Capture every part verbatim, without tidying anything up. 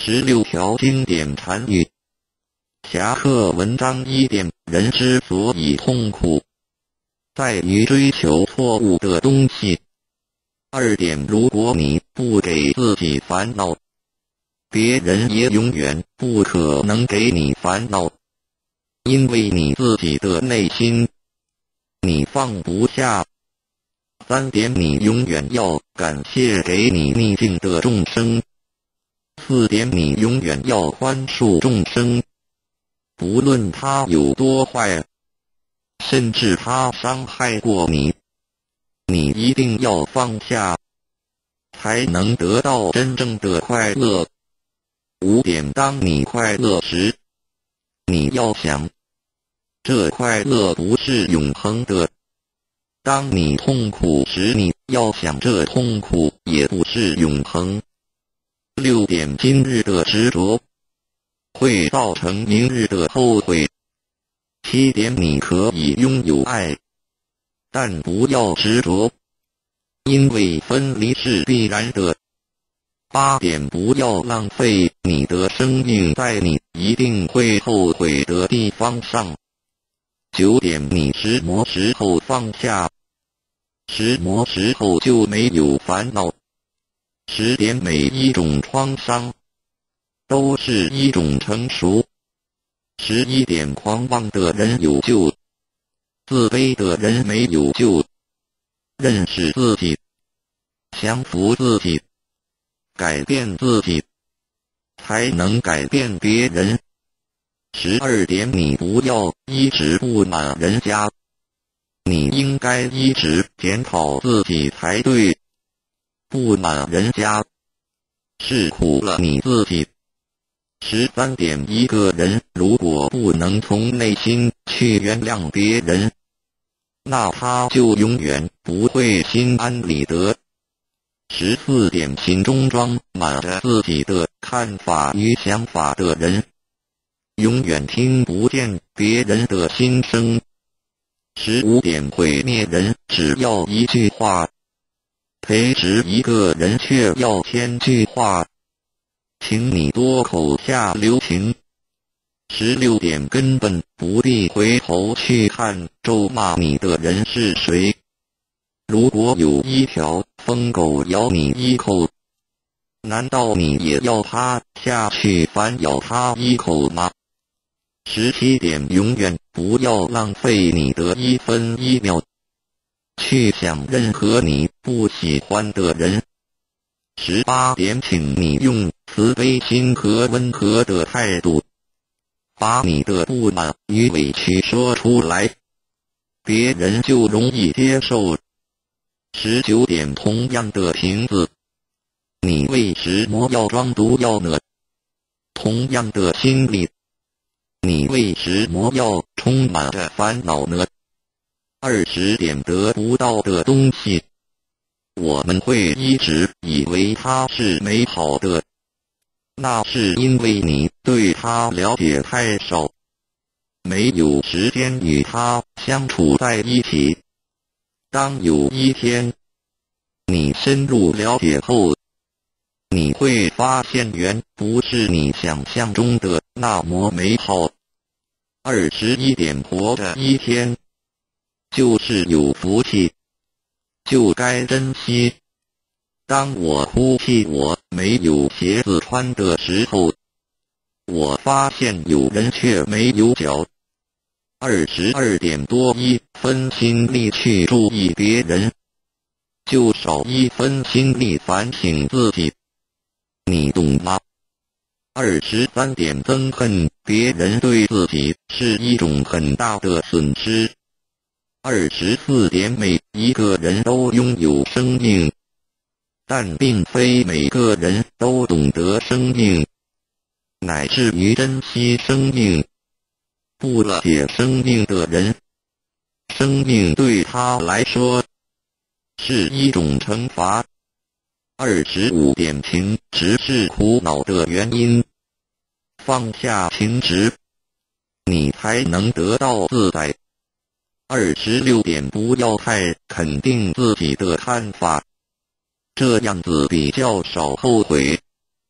十六条经典禅语。侠客文章一点，人之所以痛苦，在于追求错误的东西。二点，如果你不给自己烦恼，别人也永远不可能给你烦恼，因为你自己的内心你放不下。三点，你永远要感谢给你逆境的众生。四点，你永远要宽恕众生，不论他有多坏，甚至他伤害过你，你一定要放下，才能得到真正的快乐。五点，当你快乐时，你要想，这快乐不是永恒的。当你痛苦时，你要想，这痛苦也不是永恒。六点，今日的执着会造成明日的后悔。七点，你可以拥有爱，但不要执着，因为分离是必然的。八点，不要浪费你的生命在你一定会后悔的地方上。九点，你识魔时候放下，识魔时候就没有烦恼。十点，每一种创伤都是一种成熟。十一点，狂妄的人有救，自卑的人没有救。认识自己，降服自己，改变自己，才能改变别人。十二点，你不要一直不满人家，你应该一直检讨自己才对。不满人家是苦了你自己。十三点，一个人如果不能从内心去原谅别人，那他就永远不会心安理得。十四点，心中装满着自己的看法与想法的人，永远听不见别人的心声。十五点，毁灭人只要一句话，培植一个人却要千句话，请你多口下留情。十六点，根本不必回头去看咒骂你的人是谁。如果有一条疯狗咬你一口，难道你也要趴下去反咬它一口吗？十七点，永远不要浪费你的一分一秒去想任何你不喜欢的人。十八点，请你用慈悲心和温和的态度，把你的不满与委屈说出来，别人就容易接受。十九点，同样的瓶子，你为什么要装毒药呢？同样的心理，你为什么要充满着烦恼呢？二十点，得不到的东西，我们会一直以为它是美好的，那是因为你对它了解太少，没有时间与它相处在一起。当有一天你深入了解后，你会发现原不是你想象中的那么美好。二十一点，活着一天就是有福气，就该珍惜。当我哭泣我没有鞋子穿的时候，我发现有人却没有脚。二十二点，多一分心力去注意别人，就少一分心力反省自己，你懂吗？二十三点，憎恨别人对自己是一种很大的损失。二十四点，每一个人都拥有生命，但并非每个人都懂得生命，乃至于珍惜生命。不了解生命的人，生命对他来说是一种惩罚。二十五点，情执是苦恼的原因，放下情执，你才能得到自在。二十六点，不要太肯定自己的看法，这样子比较少后悔。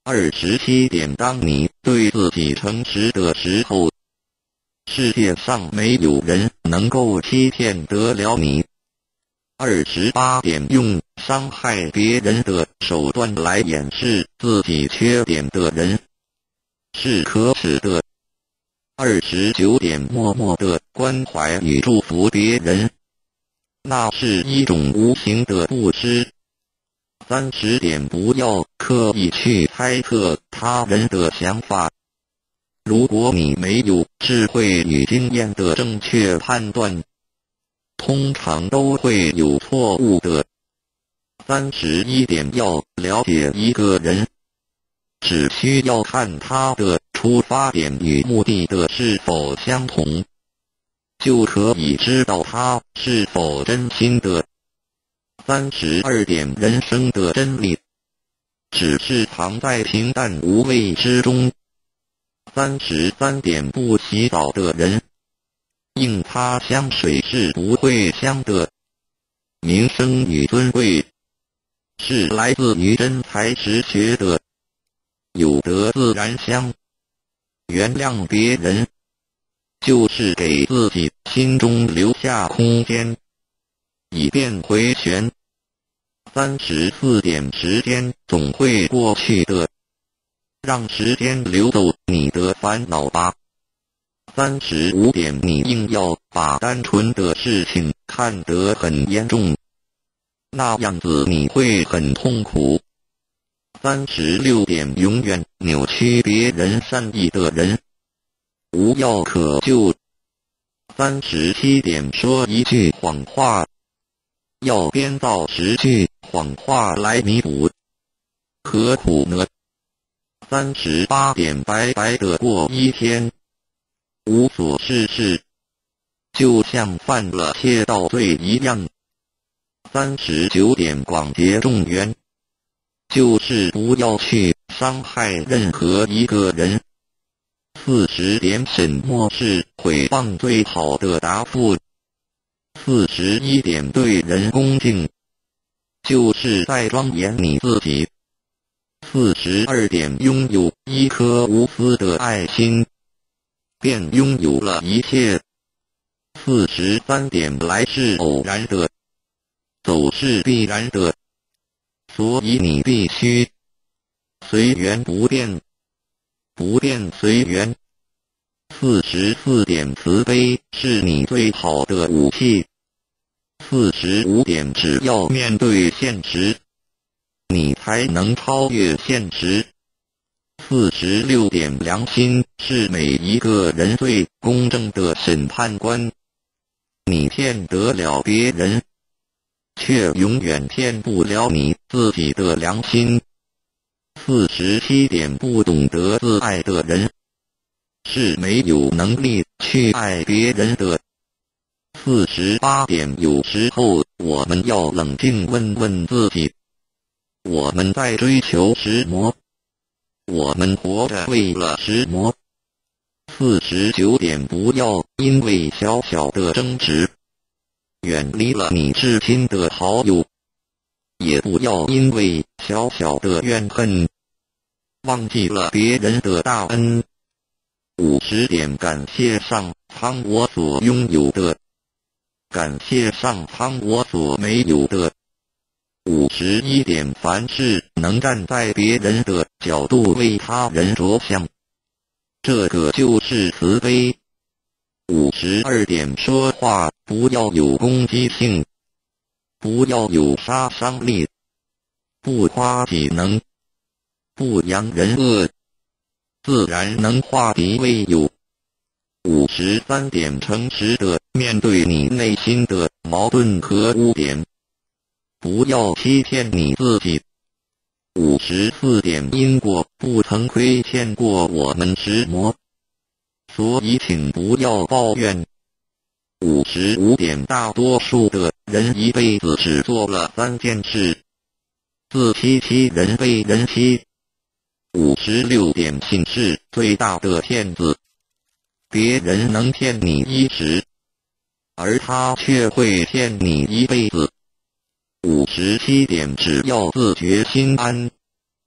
二十七点，当你对自己诚实的时候，世界上没有人能够欺骗得了你。二十八点，用伤害别人的手段来掩饰自己缺点的人是可耻的。二十九点，默默的关怀与祝福别人，那是一种无形的布施。三十点，不要刻意去猜测他人的想法。如果你没有智慧与经验的正确判断，通常都会有错误的。三十一点，要了解一个人，只需要看他的出发点与目的的是否相同，就可以知道他是否真心的。三十二点，人生的真理只是藏在平淡无味之中。三十三点，不洗澡的人，硬擦香水是不会香的。名声与尊贵是来自于真才实学的，有德自然香。原谅别人，就是给自己心中留下空间，以便回旋。三十四点，时间总会过去的，让时间流走你的烦恼吧。三十五点，你硬要把单纯的事情看得很严重，那样子你会很痛苦。三十六点，永远扭曲别人善意的人无药可救。三十七点，说一句谎话，要编造十句谎话来弥补，何苦呢？三十八点，白白的过一天，无所事事，就像犯了窃盗罪一样。三十九点，广结众缘，就是不要去伤害任何一个人。四十点，沈默是诽谤最好的答复。四十一点，对人恭敬，就是在庄严你自己。四十二点，拥有一颗无私的爱心，便拥有了一切。四十三点，来是偶然的，走是必然的，所以你必须随缘不变，不变随缘。四十四点，慈悲是你最好的武器。四十五点，只要面对现实，你才能超越现实。四十六点，良心是每一个人最公正的审判官。你骗得了别人，却永远骗不了你自己的良心。四十七点，不懂得自爱的人是没有能力去爱别人的。四十八点，有时候我们要冷静问问自己，我们在追求什么？我们活着为了什么？四十九点，不要因为小小的争执远离了你至亲的好友，也不要因为小小的怨恨忘记了别人的大恩。五十点，感谢上苍我所拥有的，感谢上苍我所没有的。五十一点，凡事能站在别人的角度为他人着想，这个就是慈悲。五十二点，说话不要有攻击性，不要有杀伤力，不夸己能，不扬人恶，自然能化敌为友。五十三点，诚实的面对你内心的矛盾和污点，不要欺骗你自己。五十四点，因果不曾亏欠过我们什么，所以请不要抱怨。五十五点，大多数的人一辈子只做了三件事：自欺欺人，被人欺。五十六点，信是最大的骗子，别人能骗你一时，而他却会骗你一辈子。五十七点，只要自觉心安，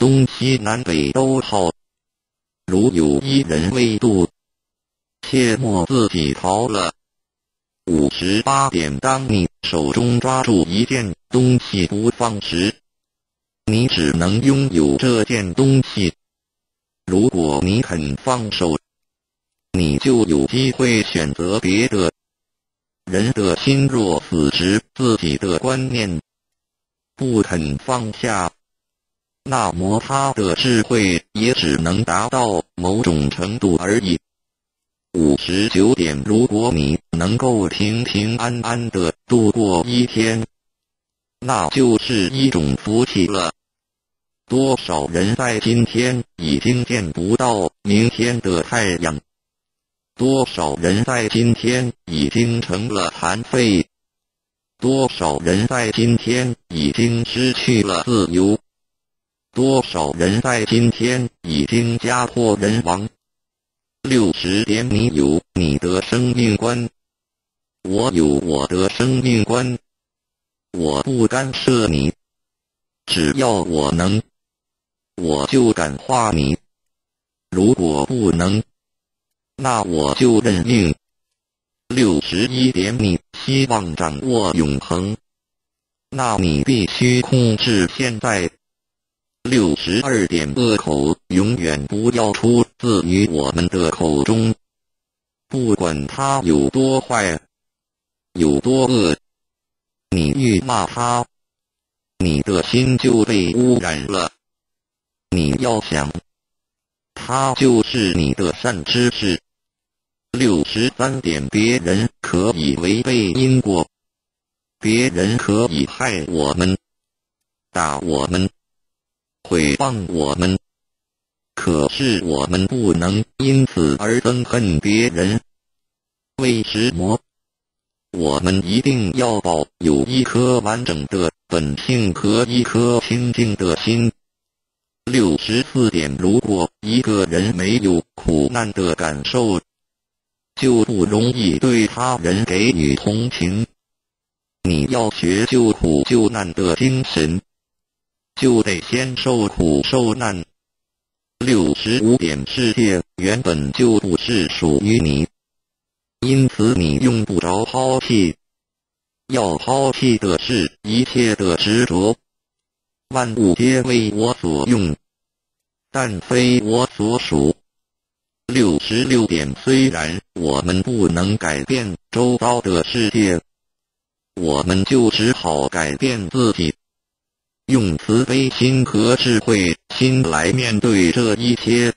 东西南北都好。如有一人未渡，切莫自己逃了。五十八点，当你手中抓住一件东西不放时，你只能拥有这件东西。如果你肯放手，你就有机会选择别的。人的心若死执自己的观念，不肯放下，那么他的智慧也只能达到某种程度而已。五十九点，如果你能够平平安安地度过一天，那就是一种福气了。多少人在今天已经见不到明天的太阳，多少人在今天已经成了残废，多少人在今天已经失去了自由，多少人在今天已经家破人亡。六十点，你有你的生命观，我有我的生命观，我不干涉你，只要我能，我就感化你，如果不能，那我就认命。六十一点，你希望掌握永恒，那你必须控制现在。六十二点，恶口永远不要出自于我们的口中，不管他有多坏，有多恶，你愈骂他，你的心就被污染了。你要想，他就是你的善知识。六十三点，别人可以违背因果，别人可以害我们，打我们，毁谤我们，可是我们不能因此而憎恨别人。为什么？我们一定要保有一颗完整的本性和一颗清净的心。六十四点，如果一个人没有苦难的感受，就不容易对他人给予同情。你要学救苦救难的精神，就得先受苦受难。六十五点，世界原本就不是属于你，因此你用不着抛弃。要抛弃的是一切的执着。万物皆为我所用，但非我所属。六十六点，虽然我们不能改变周遭的世界，我们就只好改变自己，用慈悲心和智慧心来面对这一切。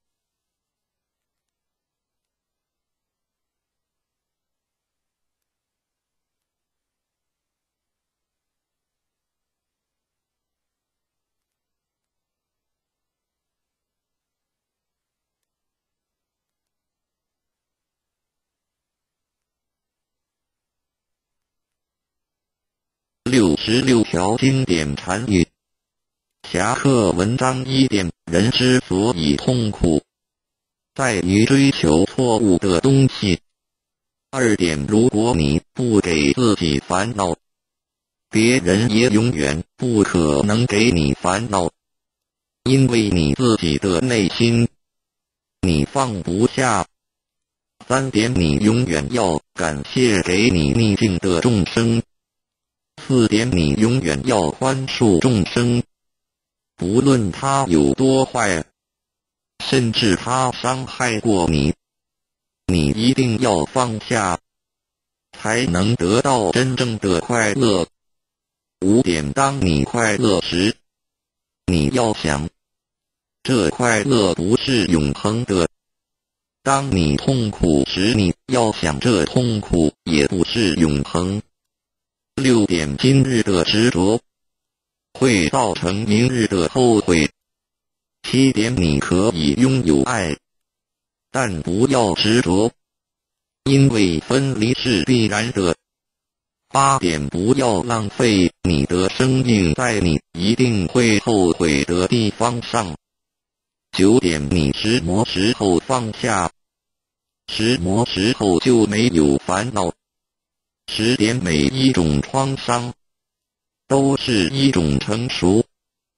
六十六条经典禅语。侠客文章一点，人之所以痛苦，在于追求错误的东西。二点，如果你不给自己烦恼，别人也永远不可能给你烦恼，因为你自己的内心，你放不下。三点，你永远要感谢给你逆境的众生。四点，你永远要宽恕众生，不论他有多坏，甚至他伤害过你，你一定要放下，才能得到真正的快乐。五点，当你快乐时，你要想，这快乐不是永恒的。当你痛苦时，你要想，这痛苦也不是永恒。六点，今日的执着会造成明日的后悔。七点，你可以拥有爱，但不要执着，因为分离是必然的。八点，不要浪费你的生命在你一定会后悔的地方上。九点，你什么时候放下，什么时候就没有烦恼。十点，每一种创伤都是一种成熟。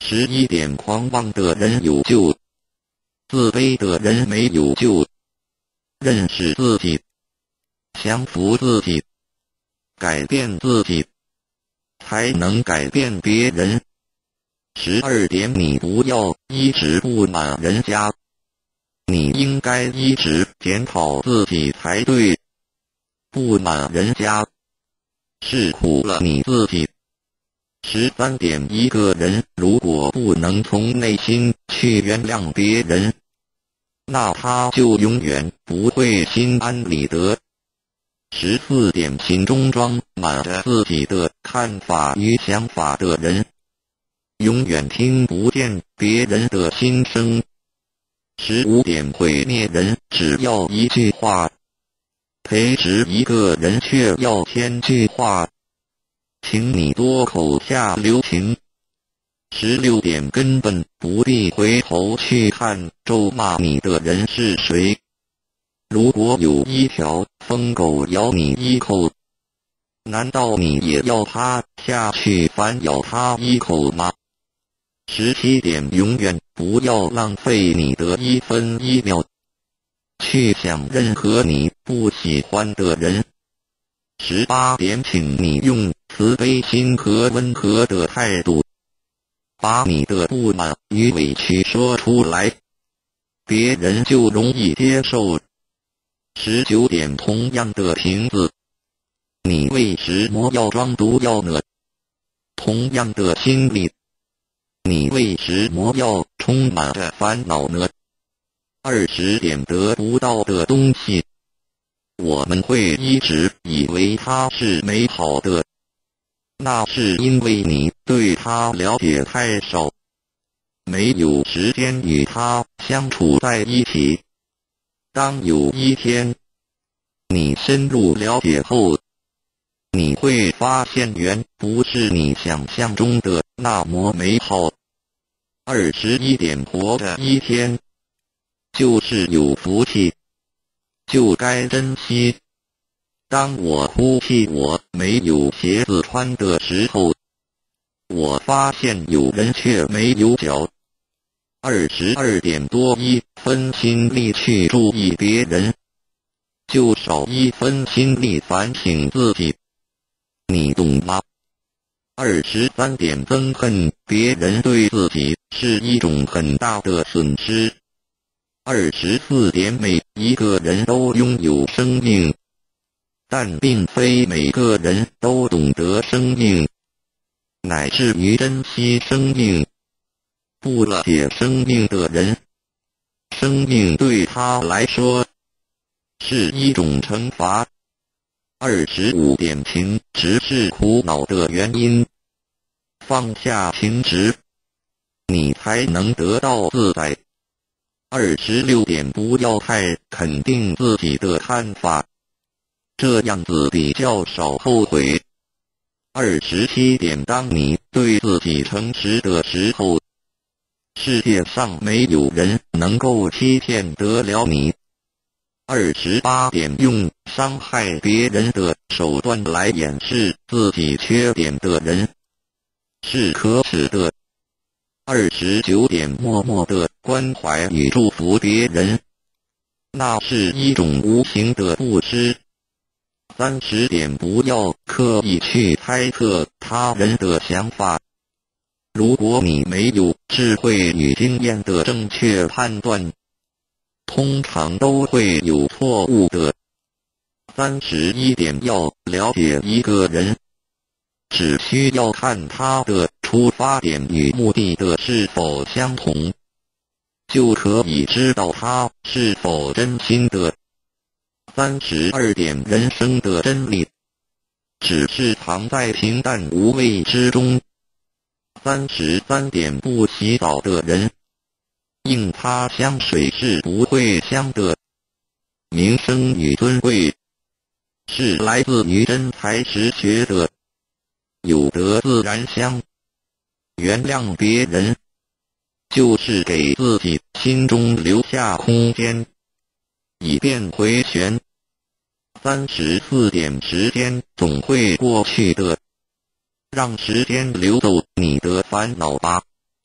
十一点狂妄的人有救，自卑的人没有救。认识自己，降服自己，改变自己，才能改变别人。十二点，你不要一直不满人家，你应该一直检讨自己才对。不满人家，是苦了你自己。十三点，一个人如果不能从内心去原谅别人，那他就永远不会心安理得。十四点，心中装满着自己的看法与想法的人，永远听不见别人的心声。十五点，毁灭人只要一句话，培植一个人却要千句话，请你多口下留情。十六点，根本不必回头去看咒骂你的人是谁。如果有一条疯狗咬你一口，难道你也要趴下去反咬它一口吗？十七点，永远不要浪费你的一分一秒去想任何你不喜欢的人。十八点，请你用慈悲心和温和的态度把你的不满与委屈说出来，别人就容易接受。十九点，同样的瓶子，你为什么要装毒药呢？同样的心理，你为什么要充满着烦恼呢？二十点，得不到的东西，我们会一直以为它是美好的，那是因为你对它了解太少，没有时间与它相处在一起。当有一天你深入了解后，你会发现原不是你想象中的那么美好。二十一点，活着一天就是有福气，就该珍惜。当我哭泣我没有鞋子穿的时候，我发现有人却没有脚。二十二点，多一分心力去注意别人，就少一分心力反省自己，你懂吗？二十三点，憎恨别人对自己是一种很大的损失。二十四点，每一个人都拥有生命，但并非每个人都懂得生命，乃至于珍惜生命。不了解生命的人，生命对他来说是一种惩罚。二十五点，情执是苦恼的原因，放下情执，你才能得到自在。二十六点，不要太肯定自己的看法，这样子比较少后悔。二十七点，当你对自己诚实的时候，世界上没有人能够欺骗得了你。二十八点，用伤害别人的手段来掩饰自己缺点的人是可耻的。二十九点，默默的关怀与祝福别人，那是一种无形的布施。三十点，不要刻意去猜测他人的想法，如果你没有智慧与经验的正确判断，通常都会有错误的。三十一点，要了解一个人，只需要看他的出发点与目的的是否相同，就可以知道他是否真心的。三十二点，人生的真理只是藏在平淡无味之中。三十三点，不洗澡的人，硬擦香水是不会香的。名声与尊贵是来自于真才实学的，有德自然香。原谅别人，就是给自己心中留下空间，以便回旋。三十四点，时间总会过去的，让时间流走你的烦恼吧。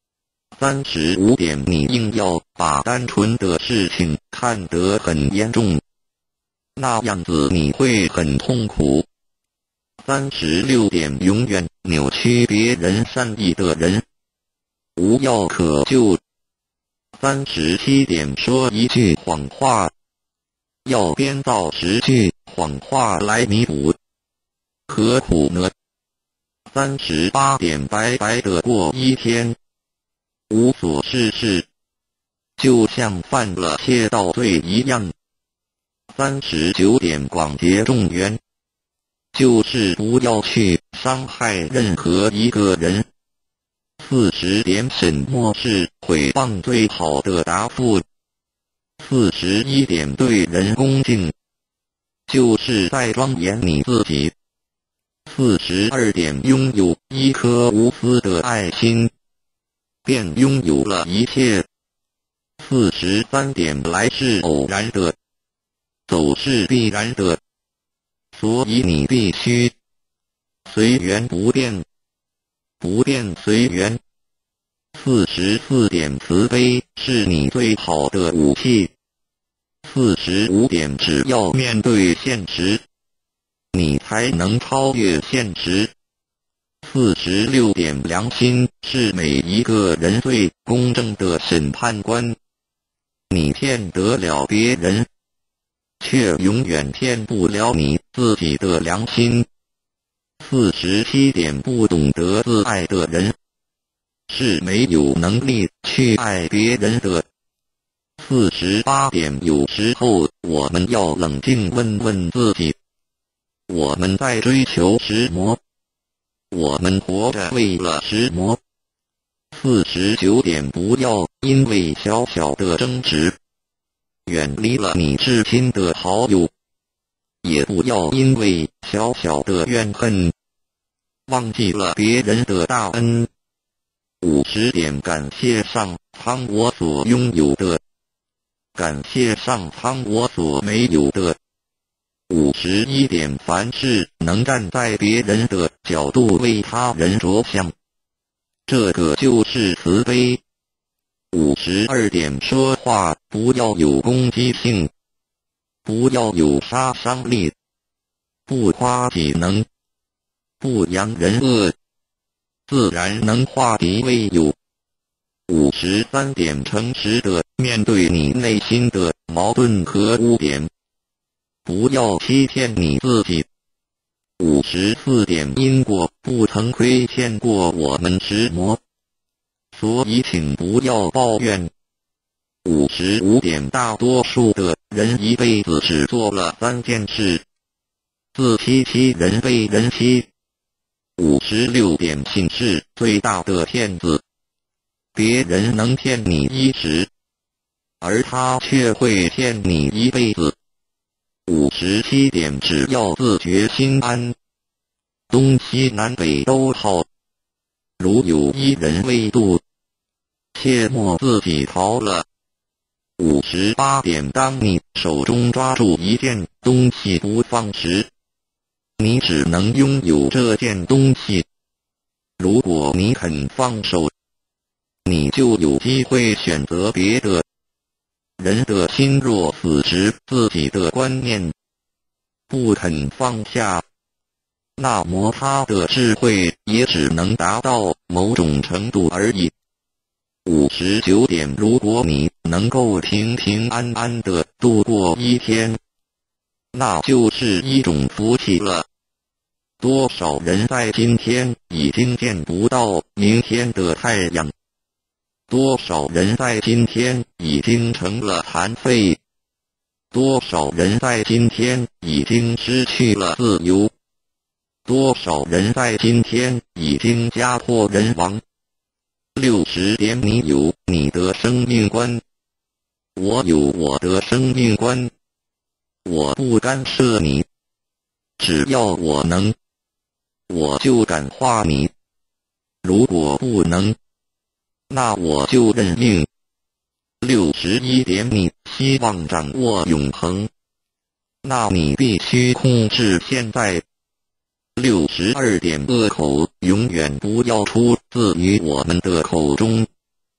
三十五点，你硬要把单纯的事情看得很严重，那样子你会很痛苦。三十六点，永远扭曲别人善意的人，无药可救。三十七点，说一句谎话，要编造十句谎话来弥补，何苦呢？三十八点，白白的过一天，无所事事，就像犯了窃盗罪一样。三十九点，广结众缘，就是不要去伤害任何一个人。四十点，什么是诽谤最好的答复？四十一点，对人恭敬，就是在庄严你自己。四十二点，拥有一颗无私的爱心，便拥有了一切。四十三点，来是偶然的，走是必然的，所以你必须随缘不变，不变随缘。四十四点，慈悲是你最好的武器。四十五点，只要面对现实，你才能超越现实。四十六点，良心是每一个人最公正的审判官。你骗得了别人，却永远骗不了你自己的良心。四十七点，不懂得自爱的人，是没有能力去爱别人的。四十八点，有时候我们要冷静问问自己，我们在追求什么？我们活着为了什么？四十九点，不要因为小小的争执远离了你至亲的好友，也不要因为小小的怨恨忘记了别人的大恩。五十点，感谢上苍我所拥有的，感谢上苍我所没有的。五十一点，凡事能站在别人的角度为他人着想，这个就是慈悲。五十二点，说话不要有攻击性，不要有杀伤力，不夸己能，不扬人恶，自然能化敌为友。五十三点，诚实的面对你内心的矛盾和污点，不要欺骗你自己。五十四点，因果不曾亏欠过我们什么，所以请不要抱怨。五十五点，大多数的人一辈子只做了三件事：自欺欺人，被人欺。五十六点，信是最大的骗子，别人能骗你一时，而他却会骗你一辈子。五十七点，只要自觉心安，东西南北都好。如有一人未渡，切莫自己逃了。五十八点，当你手中抓住一件东西不放时，你只能拥有这件东西。如果你肯放手，你就有机会选择别的。人的心若死执自己的观念，不肯放下，那么他的智慧也只能达到某种程度而已。五十九点，如果你能够平平安安地度过一天，那就是一种福气了。多少人在今天已经见不到明天的太阳，多少人在今天已经成了残废，多少人在今天已经失去了自由，多少人在今天已经家破人亡。六十点，你有你的生命观，我有我的生命观，我不干涉你，只要我能，我就感化你，如果不能，那我就认命。六十一点，你希望掌握永恒，那你必须控制现在。六十二点，恶口永远不要出自于我们的口中，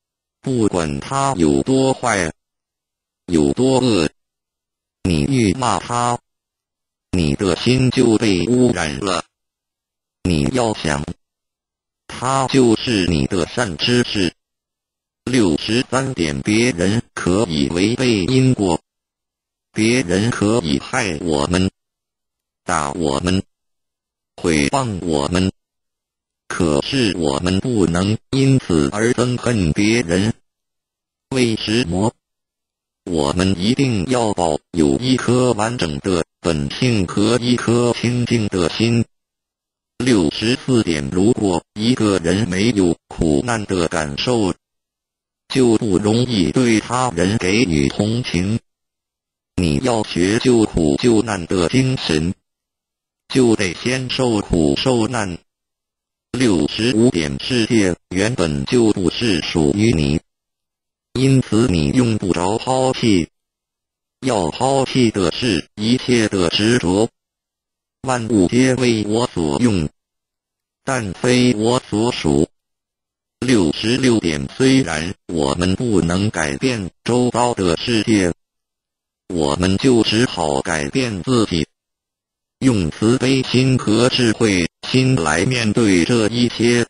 不管他有多坏，有多恶，你愈骂他，你的心就被污染了。你要想，他就是你的善知识。六十三点，别人可以违背因果，别人可以害我们、打我们、毁谤我们，可是我们不能因此而憎恨别人。为什么？我们一定要保有一颗完整的本性和一颗清净的心。六十四点，如果一个人没有苦难的感受，就不容易对他人给予同情。你要学救苦救难的精神，就得先受苦受难。六十五点，世界原本就不是属于你，因此你用不着抛弃。要抛弃的是一切的执着。万物皆为我所用，但非我所属。六十六点，虽然我们不能改变周遭的世界，我们就只好改变自己，用慈悲心和智慧心来面对这一切。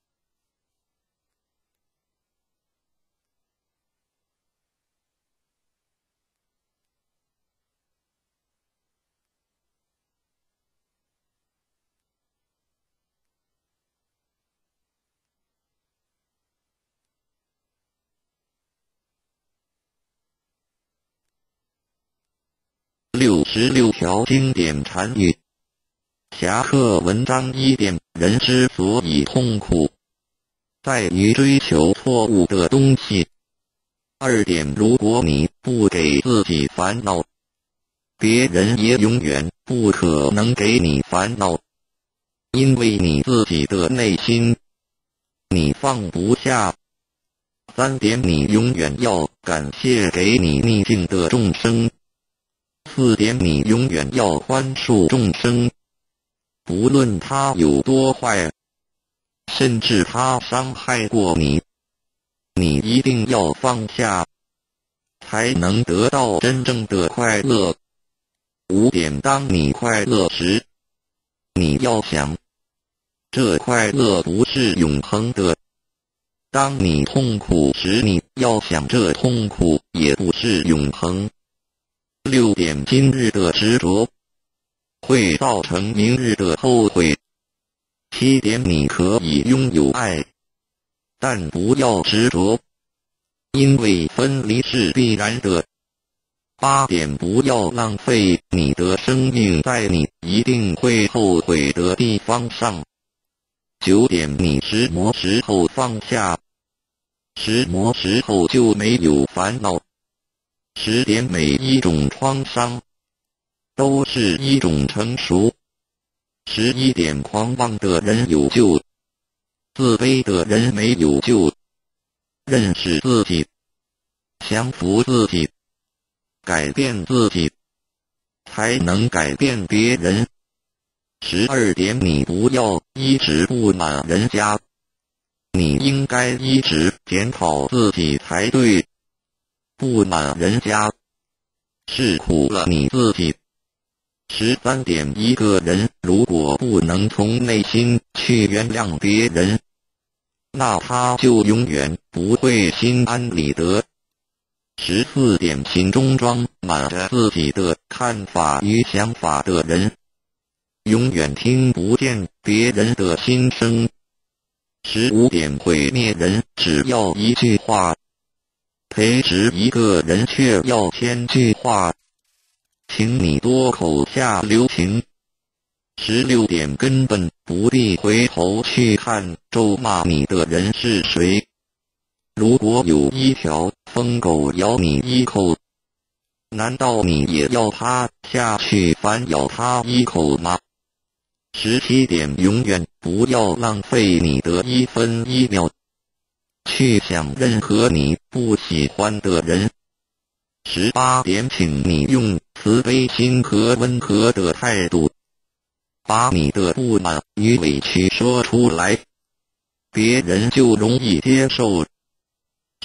六十六条经典禅语。侠客文章一点，人之所以痛苦，在于追求错误的东西。二点，如果你不给自己烦恼，别人也永远不可能给你烦恼，因为你自己的内心你放不下。三点，你永远要感谢给你逆境的众生。四点，你永远要宽恕众生，不论他有多坏，甚至他伤害过你，你一定要放下，才能得到真正的快乐。五点，当你快乐时，你要想，这快乐不是永恒的；当你痛苦时，你要想，这痛苦也不是永恒。六点，今日的执着会造成明日的后悔。七点，你可以拥有爱，但不要执着，因为分离是必然的。八点，不要浪费你的生命在你一定会后悔的地方上。九点，你什么时候放下，什么时候就没有烦恼。十点，每一种创伤都是一种成熟。十一点，狂妄的人有救，自卑的人没有救。认识自己，降服自己，改变自己，才能改变别人。十二点，你不要一直不满人家，你应该一直检讨自己才对。不满人家，是苦了你自己。十三点，一个人如果不能从内心去原谅别人，那他就永远不会心安理得。十四点，心中装满着自己的看法与想法的人，永远听不见别人的心声。十五点，毁灭人只要一句话，培植一个人却要千句话，请你多口下留情。十六点，根本不必回头去看咒骂你的人是谁。如果有一条疯狗咬你一口，难道你也要它下去反咬它一口吗？十七点，永远不要浪费你的一分一秒去想任何你不喜欢的人。十八点，请你用慈悲心和温和的态度，把你的不满与委屈说出来，别人就容易接受。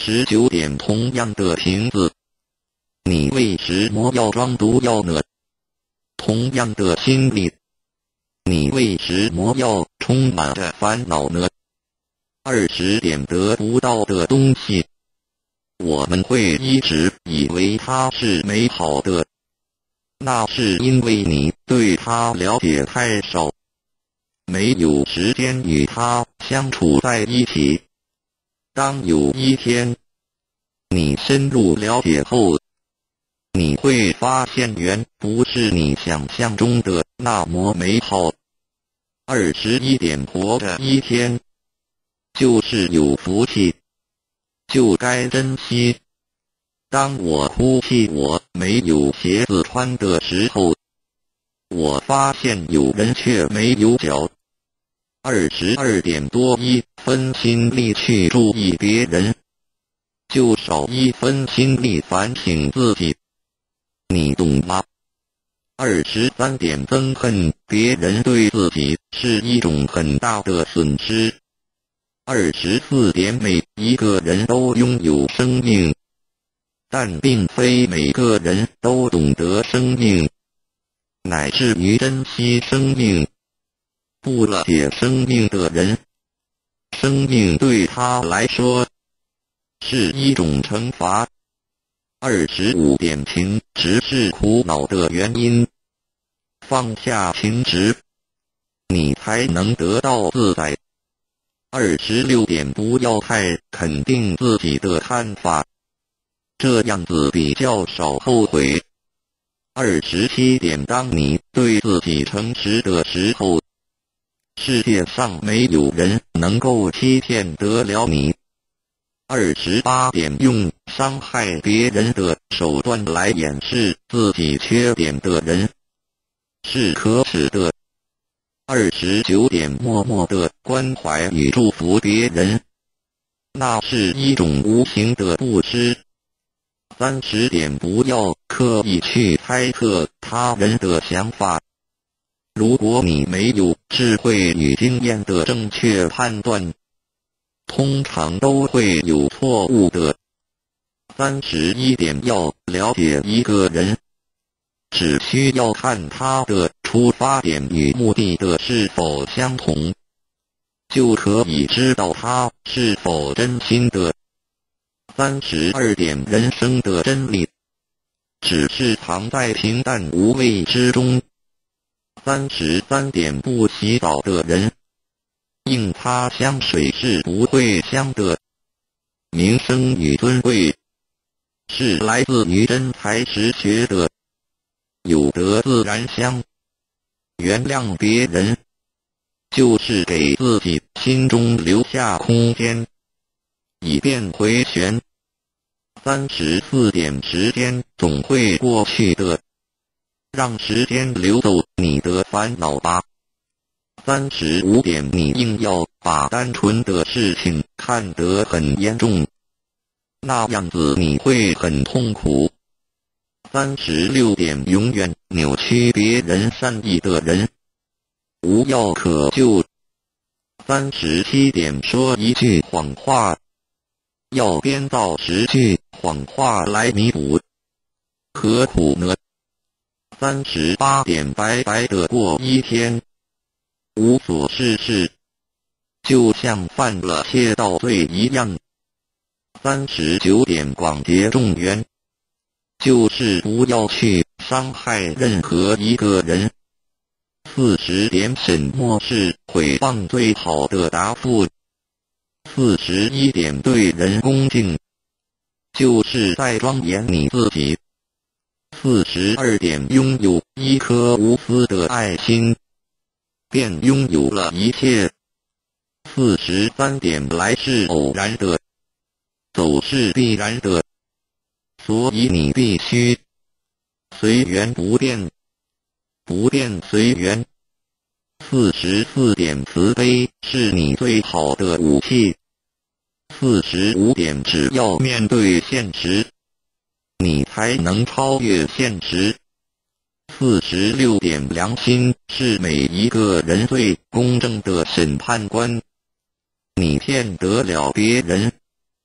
十九点，同样的瓶子，你为什么要装毒药呢？同样的心理，你为什么要充满着烦恼呢？二十点，得不到的东西，我们会一直以为它是美好的，那是因为你对它了解太少，没有时间与它相处在一起。当有一天你深入了解后，你会发现原不是你想象中的那么美好。二十一点，活着一天就是有福气，就该珍惜。当我哭泣我没有鞋子穿的时候，我发现有人却没有脚。二十二点，多一分心力去注意别人，就少一分心力反省自己，你懂吗？二十三点，憎恨别人对自己是一种很大的损失。二十四点，每一个人都拥有生命，但并非每个人都懂得生命，乃至于珍惜生命。不了解生命的人，生命对他来说是一种惩罚。二十五点，情执是苦恼的原因，放下情执，你才能得到自在。二十六点，不要太肯定自己的看法，这样子比较少后悔。二十七点，当你对自己诚实的时候，世界上没有人能够欺骗得了你。二十八点，用伤害别人的手段来掩饰自己缺点的人是可耻的。二十九点，默默的关怀与祝福别人，那是一种无形的布施。三十点，不要刻意去猜测他人的想法，如果你没有智慧与经验的正确判断，通常都会有错误的。三十一点，要了解一个人，只需要看他的出发点与目的的是否相同，就可以知道他是否真心的。三十二点，人生的真理只是藏在平淡无味之中。三十三点，不洗澡的人，硬擦香水是不会香的。名声与尊贵是来自于真才实学的，有德自然香。原谅别人，就是给自己心中留下空间，以便回旋。三十四点，时间总会过去的，让时间流走你的烦恼吧。三十五点，你硬要把单纯的事情看得很严重，那样子你会很痛苦。三十六点，永远扭曲别人善意的人无药可救。三十七点，说一句谎话要编造十句谎话来弥补，何苦呢？三十八点，白白的过一天，无所事事，就像犯了窃盗罪一样。三十九点，广结众缘，就是不要去伤害任何一个人。四十点，什么是诽谤最好的答复？四十一点，对人恭敬，就是在庄严你自己。四十二点，拥有一颗无私的爱心，便拥有了一切。四十三点，来是偶然的，走是必然的，所以你必须随缘不变，不变随缘。四十四点，慈悲是你最好的武器。四十五点，只要面对现实，你才能超越现实。四十六点，良心是每一个人最公正的审判官。你骗得了别人，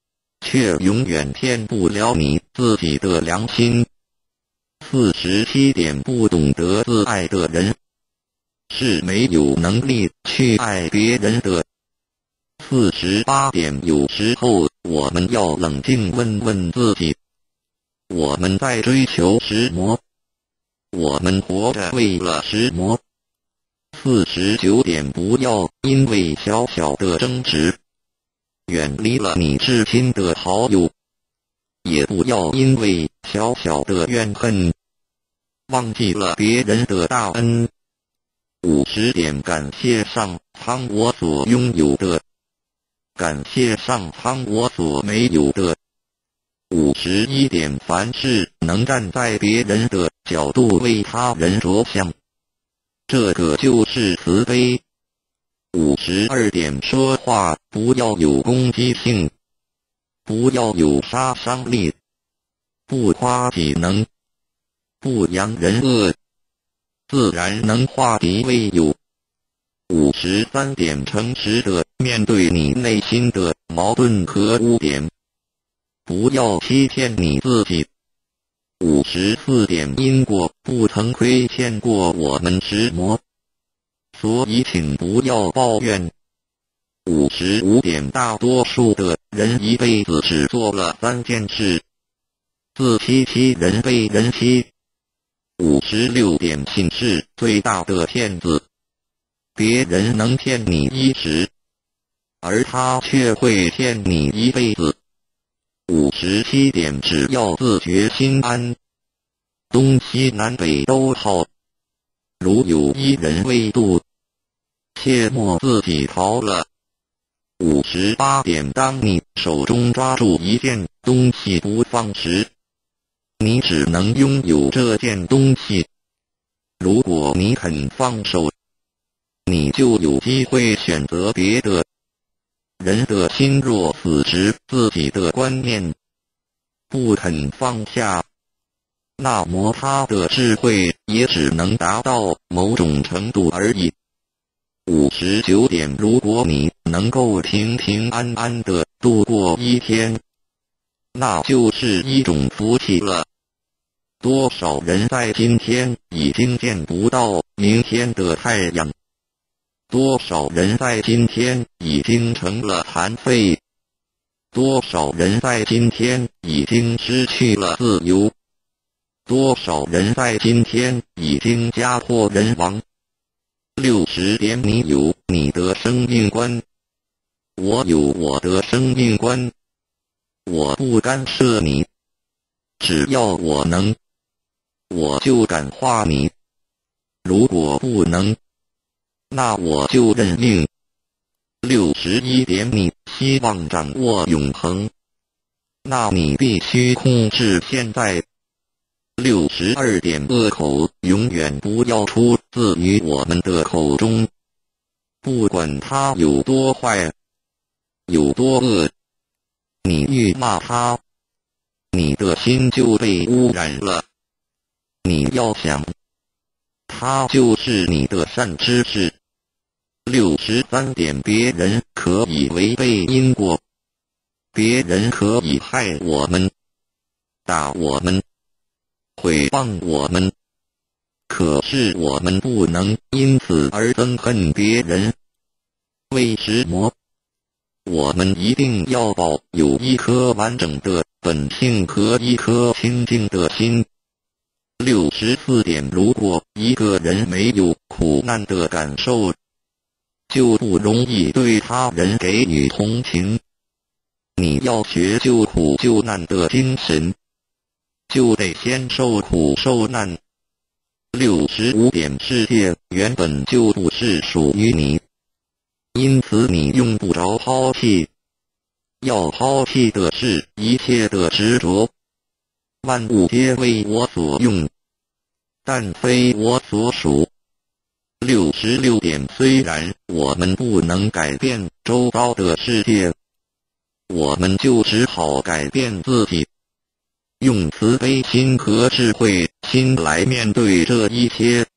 却永远骗不了你自己的良心。四十七点不懂得自爱的人，是没有能力去爱别人的。四十八点有时候我们要冷静问问自己，我们在追求什么？我们活着为了什么？四十九点不要因为小小的争执，远离了你至亲的好友，也不要因为小小的怨恨，忘记了别人的大恩。五十点感谢上苍我所拥有的，感谢上苍我所没有的。五十一点凡事能站在别人的角度为他人着想，这个就是慈悲。五十二点说话不要有攻击性，不要有杀伤力，不夸己能，不扬人恶，自然能化敌为友。五十三点诚实的面对你内心的矛盾和污点，不要欺骗你自己。五十四点因果不曾亏欠过我们什么，所以请不要抱怨。五十五点大多数的人一辈子只做了三件事：自欺欺人被人欺。五十六点信是最大的骗子，别人能骗你一时，而他却会骗你一辈子。五十七点只要自觉心安，东西南北都好。如有一人未渡，切莫自己逃了。五十八点当你手中抓住一件东西不放时，你只能拥有这件东西。如果你肯放手，你就有机会选择别的。人的心若死执自己的观念，不肯放下，那么他的智慧也只能达到某种程度而已。五十九点如果你能够平平安安地度过一天，那就是一种福气了。多少人在今天已经见不到明天的太阳，多少人在今天已经成了残废，多少人在今天已经失去了自由，多少人在今天已经家破人亡。六十点你有你的生命观，我有我的生命观，我不干涉你，只要我能，我就感化你，如果不能，那我就认命。六十一点你希望掌握永恒，那你必须控制现在。六十二点恶口永远不要出自于我们的口中，不管他有多坏，有多恶，你愈骂他，你的心就被污染了。你要想，他就是你的善知识。六十三点别人可以违背因果，别人可以害我们，打我们，毁谤我们，可是我们不能因此而憎恨别人。为什么？我们一定要保有一颗完整的本性和一颗清净的心。六十四点如果一个人没有苦难的感受，就不容易对他人给予同情。你要学救苦救难的精神，就得先受苦受难。六十五点世界原本就不是属于你，因此你用不着抛弃。要抛弃的是一切的执着。万物皆为我所用，但非我所属。六十六点虽然我们不能改变周遭的世界，我们就只好改变自己，用慈悲心和智慧心来面对这一切。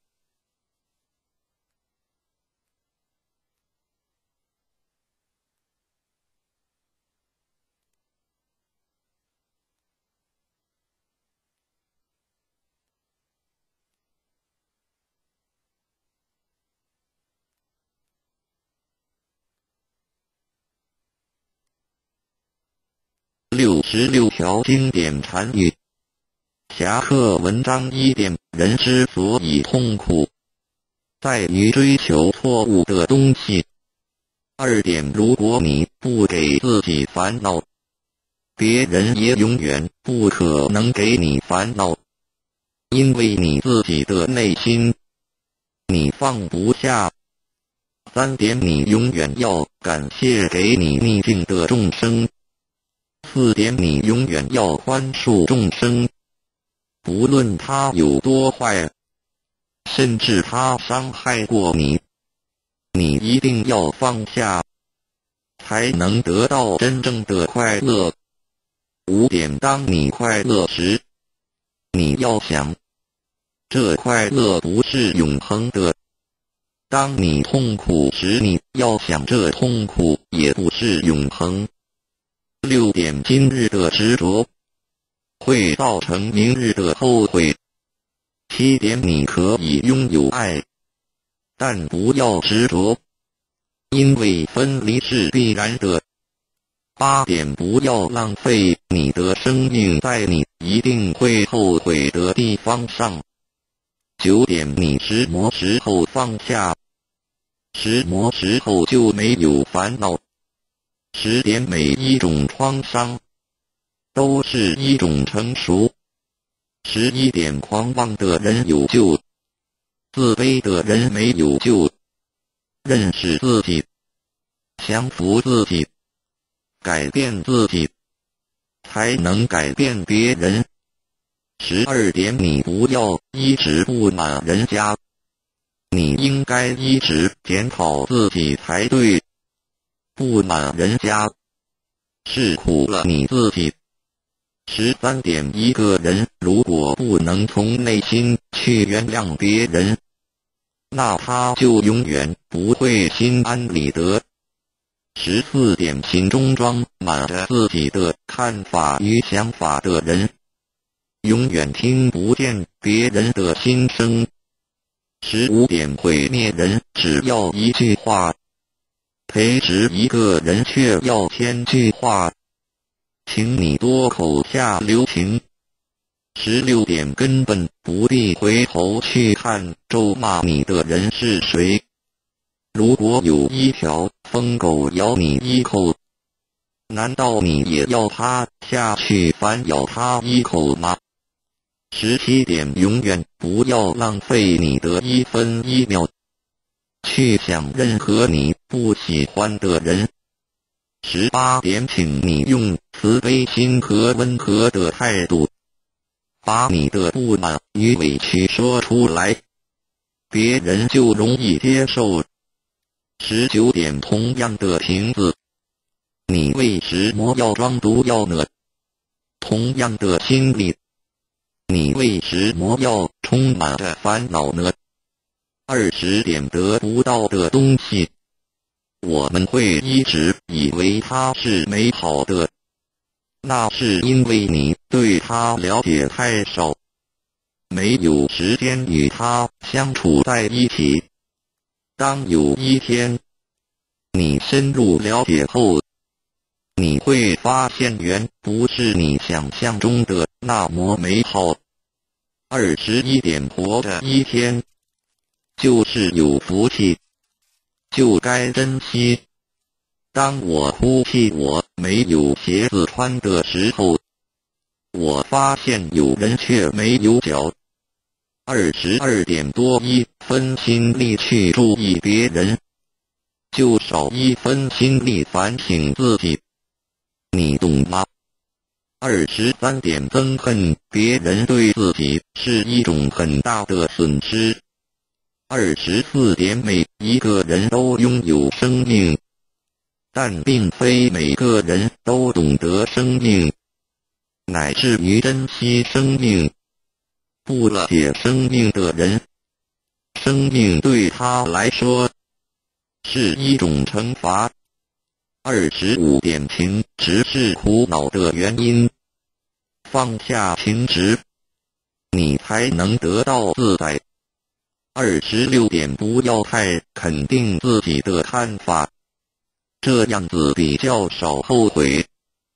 六十六条经典禅语。侠客文章一点，人之所以痛苦，在于追求错误的东西。二点，如果你不给自己烦恼，别人也永远不可能给你烦恼，因为你自己的内心，你放不下。三点，你永远要感谢给你逆境的众生。四点，你永远要宽恕众生，不论他有多坏，甚至他伤害过你，你一定要放下，才能得到真正的快乐。五点，当你快乐时，你要想，这快乐不是永恒的。当你痛苦时，你要想，这痛苦也不是永恒。六点，今日的执着会造成明日的后悔。七点，你可以拥有爱，但不要执着，因为分离是必然的。八点，不要浪费你的生命在你一定会后悔的地方上。九点，你识魔时候放下，识魔时候就没有烦恼。十点，每一种创伤都是一种成熟。十一点，狂妄的人有救，自卑的人没有救。认识自己，降服自己，改变自己，才能改变别人。十二点，你不要一直不满人家，你应该一直检讨自己才对。不满人家，是苦了你自己。十三点，一个人如果不能从内心去原谅别人，那他就永远不会心安理得。十四点，心中装满着自己的看法与想法的人，永远听不见别人的心声。十五点，毁灭人只要一句话，培植一个人却要千句话，请你多口下留情。十六点，根本不必回头去看咒骂你的人是谁。如果有一条疯狗咬你一口，难道你也要它下去反咬它一口吗？十七点，永远不要浪费你的一分一秒去想任何你不喜欢的人。十八点，请你用慈悲心和温和的态度，把你的不满与委屈说出来，别人就容易接受。十九点，同样的瓶子，你为什么要装毒药呢？同样的心理，你为什么要充满着烦恼呢？二十点，得不到的东西，我们会一直以为它是美好的，那是因为你对它了解太少，没有时间与它相处在一起。当有一天你深入了解后，你会发现原不是你想象中的那么美好。二十一点，活着一天就是有福气，就该珍惜。当我哭泣我没有鞋子穿的时候，我发现有人却没有脚。二十二点，多一分心力去注意别人，就少一分心力反省自己，你懂吗？二十三点，憎恨别人对自己是一种很大的损失。二十四点，每一个人都拥有生命，但并非每个人都懂得生命，乃至于珍惜生命。不了解生命的人，生命对他来说是一种惩罚。二十五点，情执是苦恼的原因，放下情执，你才能得到自在。二十六点，不要太肯定自己的看法，这样子比较少后悔。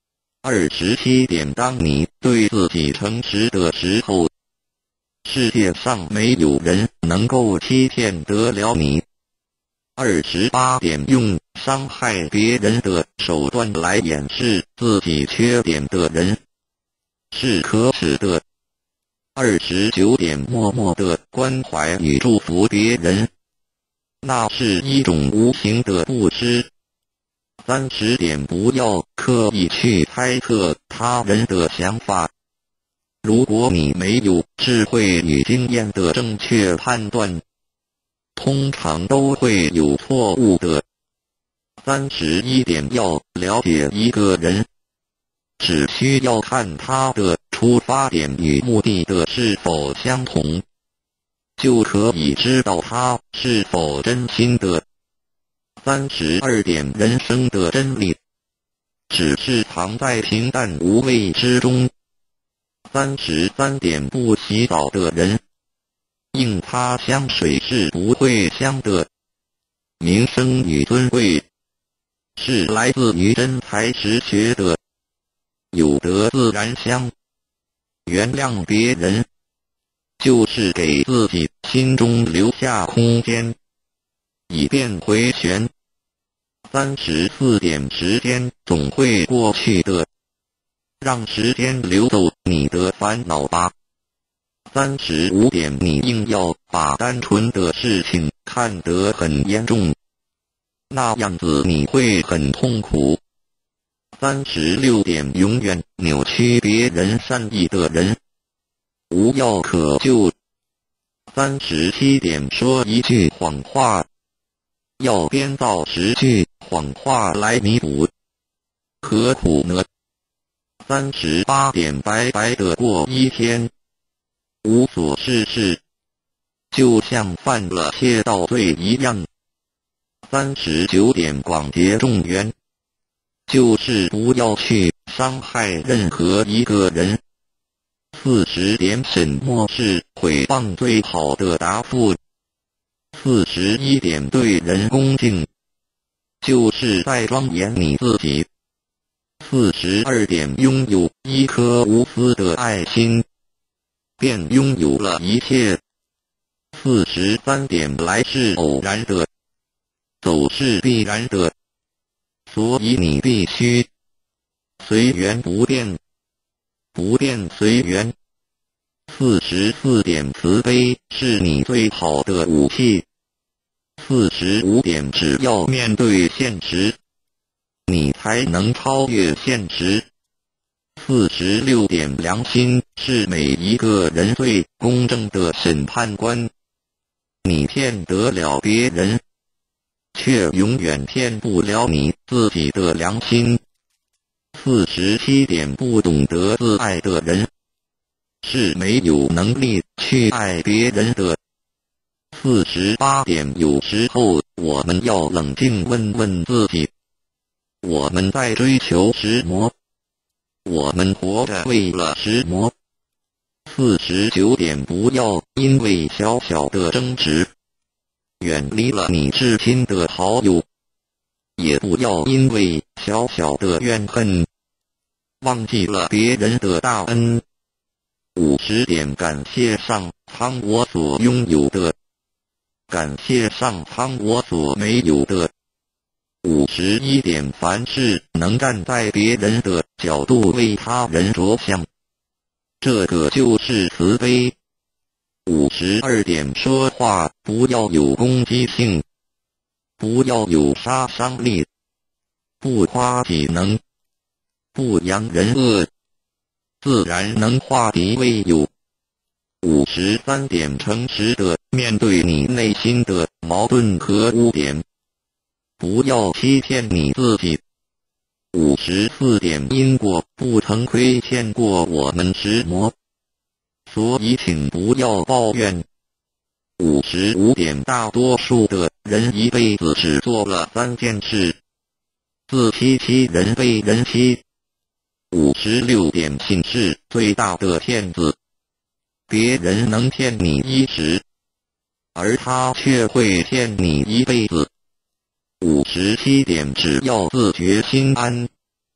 二十七点，当你对自己诚实的时候，世界上没有人能够欺骗得了你。二十八点，用伤害别人的手段来掩饰自己缺点的人是可耻的。二十九点，默默的关怀与祝福别人，那是一种无形的布施。三十点，不要刻意去猜测他人的想法。如果你没有智慧与经验的正确判断，通常都会有错误的。三十一点，要了解一个人，只需要看他的出发点与目的的是否相同，就可以知道他是否真心的。三十二点，人生的真理只是藏在平淡无味之中。三十三点，不洗澡的人，硬擦香水是不会香的。名声与尊贵是来自于真才实学的，有德自然香。原谅别人，就是给自己心中留下空间，以便回旋。三十四点，时间总会过去的，让时间流走你的烦恼吧。三十五点，你硬要把单纯的事情看得很严重，那样子你会很痛苦。三十六点，永远扭曲别人善意的人，无药可救。三十七点，说一句谎话，要编造十句谎话来弥补，何苦呢？三十八点，白白的过一天，无所事事，就像犯了窃盗罪一样。三十九点，广结众缘，就是不要去伤害任何一个人。四十点，什么是诽谤最好的答复？四十一点，对人恭敬，就是在庄严你自己。四十二点，拥有一颗无私的爱心，便拥有了一切。四十三点，来是偶然的，走是必然的，所以你必须随缘不变，不变随缘。四十四点，慈悲是你最好的武器。四十五点，只要面对现实，你才能超越现实。四十六点，良心是每一个人最公正的审判官。你骗得了别人，却永远骗不了你自己的良心。四十七点，不懂得自爱的人，是没有能力去爱别人的。四十八点，有时候我们要冷静问问自己，我们在追求什么？我们活着为了什么？四十九点，不要因为小小的争执远离了你至亲的好友，也不要因为小小的怨恨忘记了别人的大恩。五十点，感谢上苍我所拥有的，感谢上苍我所没有的。五十一点，凡事能站在别人的角度为他人着想，这个就是慈悲。五十二点，说话不要有攻击性，不要有杀伤力，不夸己能，不扬人恶，自然能化敌为友。五十三点，诚实的面对你内心的矛盾和污点，不要欺骗你自己。五十四点，因果不曾亏欠过我们什么，所以请不要抱怨。五十五点，大多数的人一辈子只做了三件事：自欺欺人，被人欺。五十六点，信是最大的骗子，别人能骗你一时，而他却会骗你一辈子。五十七点，只要自觉心安，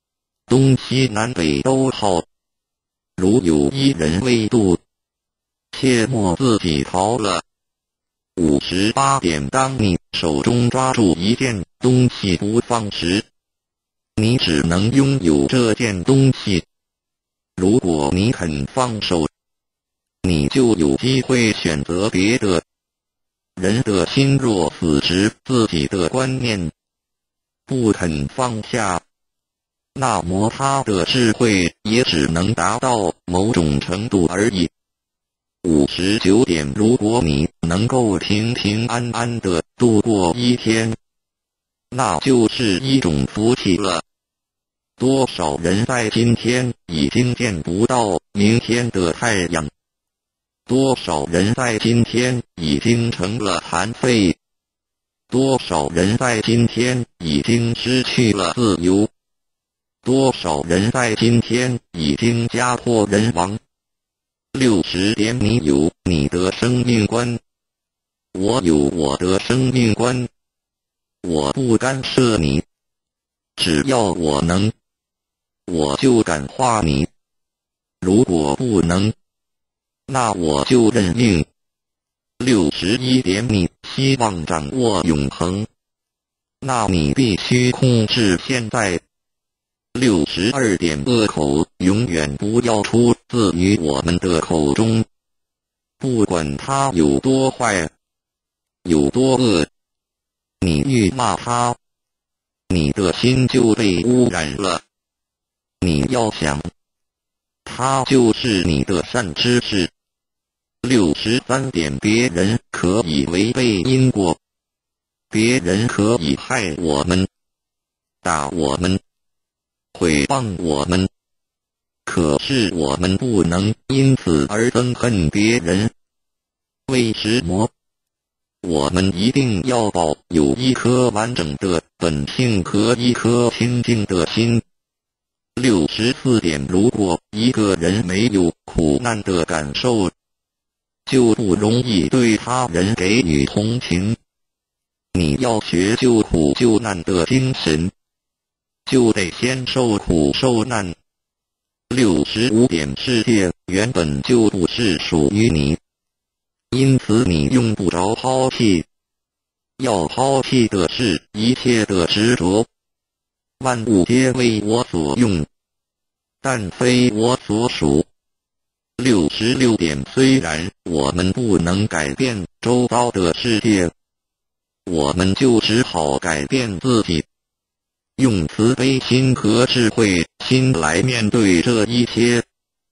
东西南北都好。如有一人未渡，切莫自己逃了。五十八点，当你手中抓住一件东西不放时，你只能拥有这件东西。如果你肯放手，你就有机会选择别的。人的心若死执自己的观念，不肯放下，那么他的智慧也只能达到某种程度而已。五十九点，如果你能够平平安安地度过一天，那就是一种福气了。多少人在今天已经见不到明天的太阳？多少人在今天已经成了残废？多少人在今天已经失去了自由？多少人在今天已经家破人亡？六十点，你有你的生命观，我有我的生命观。我不干涉你，只要我能，我就感化你。如果不能，那我就认命。六十一点，你希望掌握永恒，那你必须控制现在。六十二点，恶口永远不要出自于我们的口中，不管他有多坏，有多恶，你愈骂他，你的心就被污染了。你要想，他就是你的善知识。六十三点，别人可以违背因果，别人可以害我们，打我们，毁谤我们，可是我们不能因此而憎恨别人。为什么？我们一定要保有一颗完整的本性和一颗清净的心。六十四点，如果一个人没有苦难的感受，就不容易对他人给予同情。你要学救苦救难的精神，就得先受苦受难。六十五点，世界原本就不是属于你，因此你用不着抛弃。要抛弃的是一切的执着。万物皆为我所用，但非我所属。六十六点，虽然我们不能改变周遭的世界，我们就只好改变自己，用慈悲心和智慧心来面对这一切。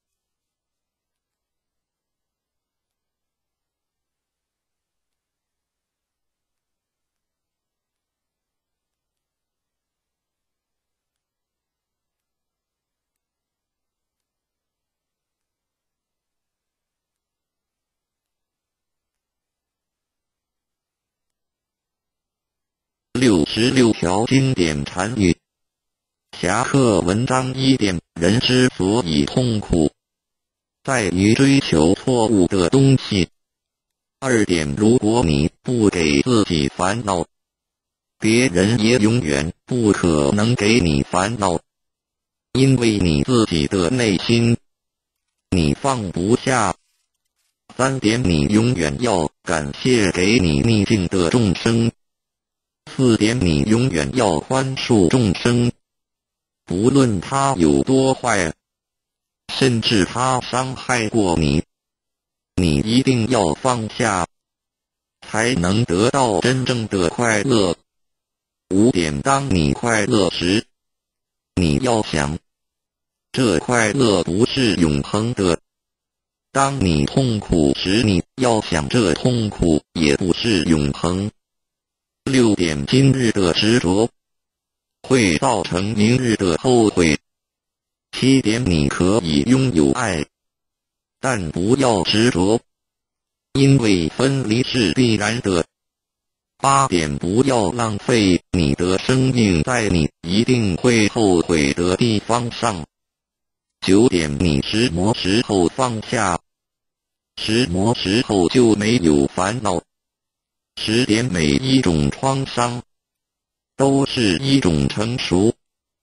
六十六条经典禅语。侠客文章一点，人之所以痛苦，在于追求错误的东西。二点，如果你不给自己烦恼，别人也永远不可能给你烦恼，因为你自己的内心，你放不下。三点，你永远要感谢给你逆境的众生。四点，你永远要宽恕众生，不论他有多坏，甚至他伤害过你，你一定要放下，才能得到真正的快乐。五点，当你快乐时，你要想，这快乐不是永恒的。当你痛苦时，你要想，这痛苦也不是永恒。六点，今日的执着会造成明日的后悔。七点，你可以拥有爱，但不要执着，因为分离是必然的。八点，不要浪费你的生命在你一定会后悔的地方上。九点，你什么时候放下，什么时候就没有烦恼。十点，每一种创伤都是一种成熟。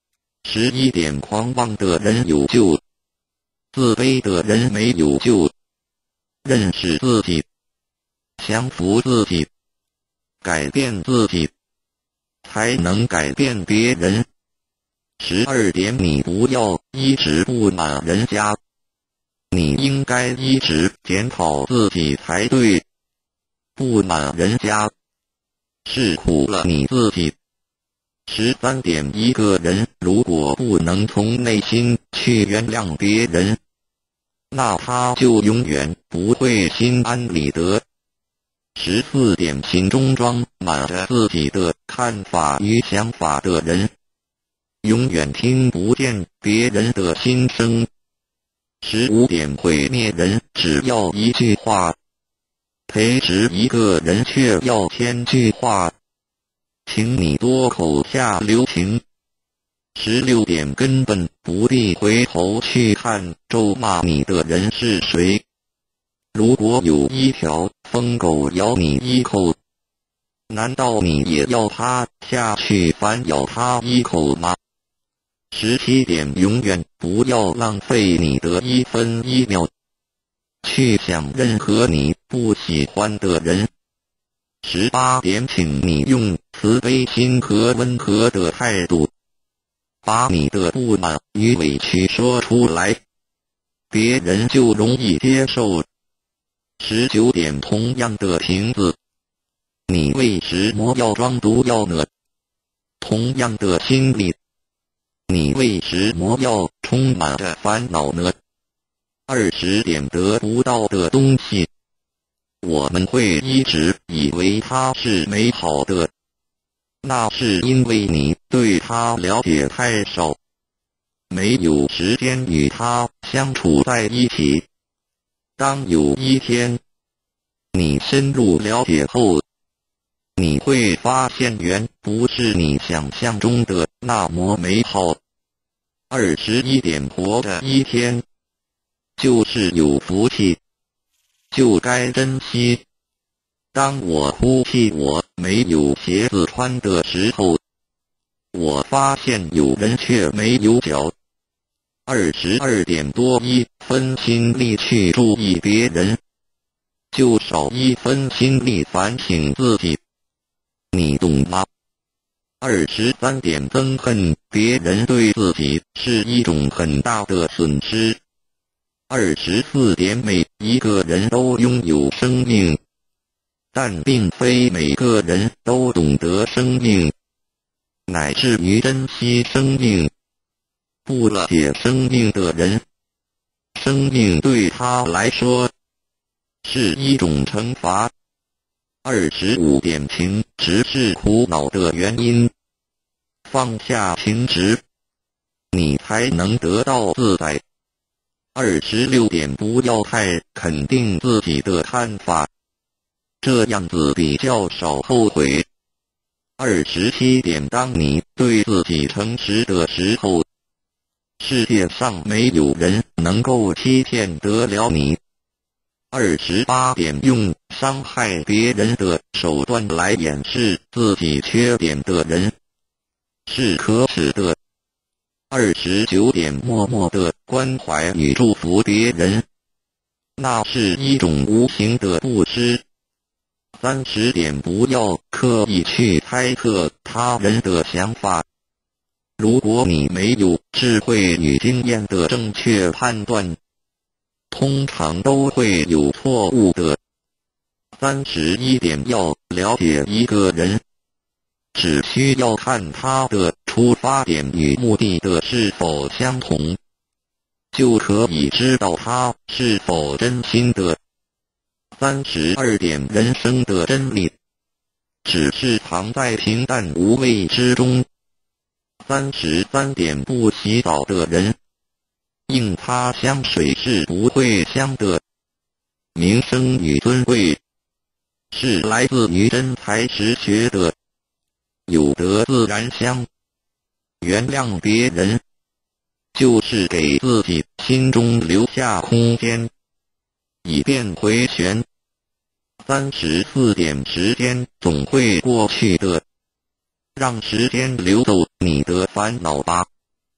十一点狂妄的人有救，自卑的人没有救。认识自己，降服自己，改变自己，才能改变别人。十二点你不要一直不满人家，你应该一直检讨自己才对。不满人家，是苦了你自己。十三点一个人如果不能从内心去原谅别人，那他就永远不会心安理得。十四点心中装满着自己的看法与想法的人，永远听不见别人的心声。十五点毁灭人只要一句话，培植一个人却要千句话，请你多口下留情。十六点根本不必回头去看咒骂你的人是谁。如果有一条疯狗咬你一口，难道你也要它下去反咬它一口吗？十七点永远不要浪费你的一分一秒去想任何你不喜欢的人。十八点请你用慈悲心和温和的态度把你的不满与委屈说出来，别人就容易接受。十九点同样的瓶子，你为什么要装毒药呢？同样的心理，你为什么要充满着烦恼呢？二十点得不到的东西，我们会一直以为它是美好的，那是因为你对它了解太少，没有时间与它相处在一起。当有一天你深入了解后，你会发现原不是你想象中的那么美好。二十一点活着一天就是有福气，就该珍惜。当我哭泣我没有鞋子穿的时候，我发现有人却没有脚。二十二点多一分心力去注意别人，就少一分心力反省自己，你懂吗？二十三点憎恨别人对自己是一种很大的损失。二十四点每一个人都拥有生命，但并非每个人都懂得生命，乃至于珍惜生命。不了解生命的人，生命对他来说是一种惩罚。二十五点情执是苦恼的原因，放下情执，你才能得到自在。二十六点不要太肯定自己的看法，这样子比较少后悔。二十七点当你对自己诚实的时候，世界上没有人能够欺骗得了你。二十八点用伤害别人的手段来掩饰自己缺点的人是可耻的。二十九点默默的关怀与祝福别人，那是一种无形的布施。三十点不要刻意去猜测他人的想法，如果你没有智慧与经验的正确判断，通常都会有错误的。三十一点要了解一个人，只需要看他的出发点与目的的是否相同，就可以知道他是否真心的。三十二点人生的真理，只是藏在平淡无味之中。三十三点不洗澡的人，硬擦香水是不会香的。名声与尊贵是来自于真才实学的，有德自然香。原谅别人，就是给自己心中留下空间，以便回旋。三十四点时间总会过去的，让时间流走你的烦恼吧。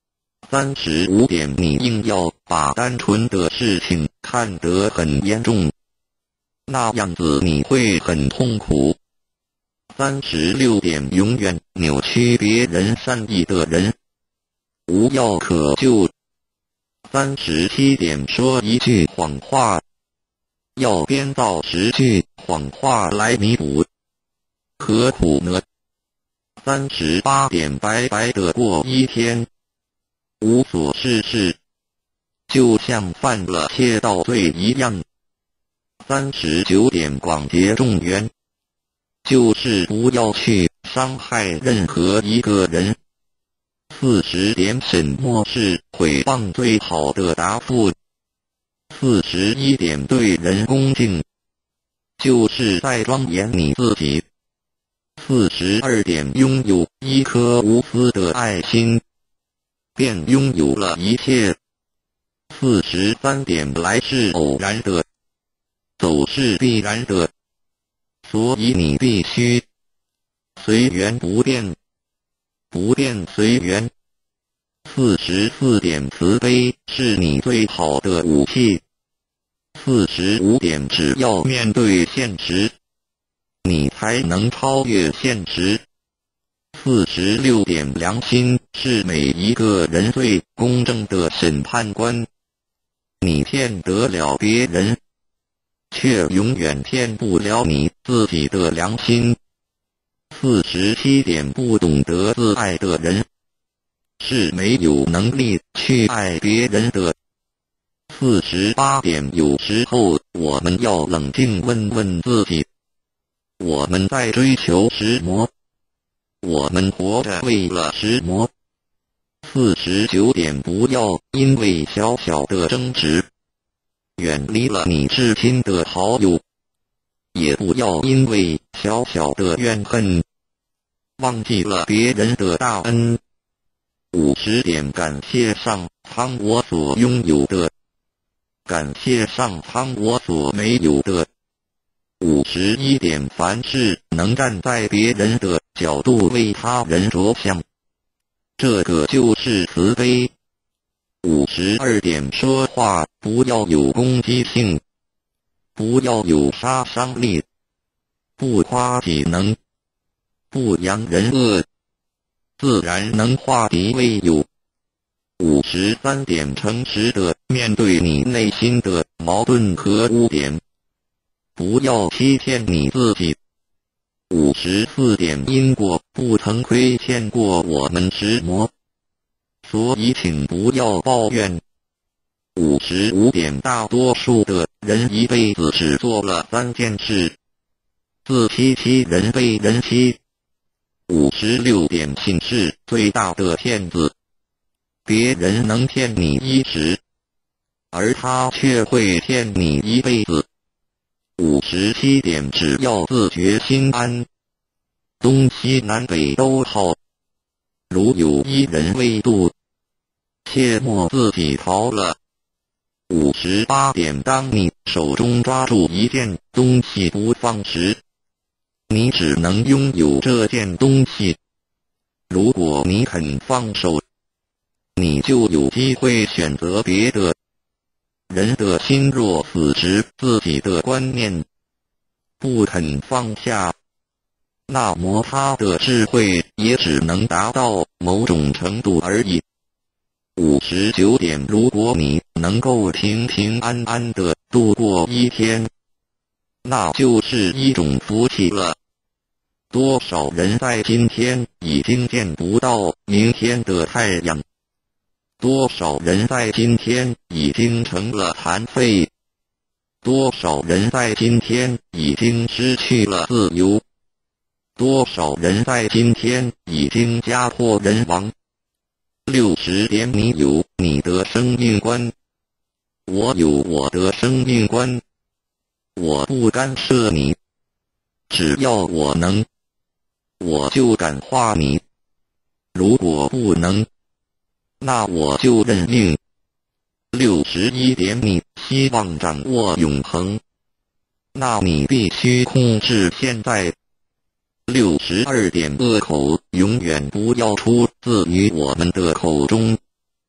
三十五点，你硬要把单纯的事情看得很严重，那样子你会很痛苦。三十六点，永远扭曲别人善意的人，无药可救。三十七点，说一句谎话，要编造十句谎话来弥补，何苦呢？三十八点，白白的过一天，无所事事，就像犯了窃盗罪一样。三十九点，广结众缘，就是不要去伤害任何一个人。四十点，什么是诽谤最好的答复？四十一点，对人恭敬，就是在庄严你自己。四十二点，拥有一颗无私的爱心，便拥有了一切。四十三点，来是偶然的，走是必然的，所以你必须随缘不变，不变随缘。四十四点，慈悲是你最好的武器。四十五点，只要面对现实，你才能超越现实。四十六点，良心是每一个人最公正的审判官。你骗得了别人，却永远骗不了你自己的良心。四十七点，不懂得自爱的人，是没有能力去爱别人的。四十八点，有时候我们要冷静问问自己，我们在追求什么？我们活着为了什么？四十九点，不要因为小小的争执，远离了你至亲的好友，也不要因为小小的怨恨，忘记了别人的大恩。五十点，感谢上苍我所拥有的，感谢上苍我所没有的。五十一点，凡事能站在别人的角度为他人着想，这个就是慈悲。五十二点，说话不要有攻击性，不要有杀伤力，不夸己能，不扬人恶，自然能化敌为友。五十三点，诚实的面对你内心的矛盾和污点，不要欺骗你自己。五十四点，因果不曾亏欠过我们什么，所以请不要抱怨。五十五点，大多数的人一辈子只做了三件事：自欺欺人，被人欺。五十六点，信是最大的骗子，别人能骗你一时，而他却会骗你一辈子。五十七点，只要自觉心安，东西南北都好。如有一人未渡，切莫自己逃了。五十八点，当你手中抓住一件东西不放时，你只能拥有这件东西。如果你肯放手，你就有机会选择别的。人的心若死执自己的观念，不肯放下，那么他的智慧也只能达到某种程度而已。五十九点，如果你能够平平安安地度过一天，那就是一种福气了。多少人在今天已经见不到明天的太阳，多少人在今天已经成了残废，多少人在今天已经失去了自由，多少人在今天已经家破人亡。六十点，你有你的生命观，我有我的生命观，我不干涉你，只要我能，我就感化你，如果不能，那我就认命。六十一点，你希望掌握永恒，那你必须控制现在。六十二点，恶口永远不要出自于我们的口中，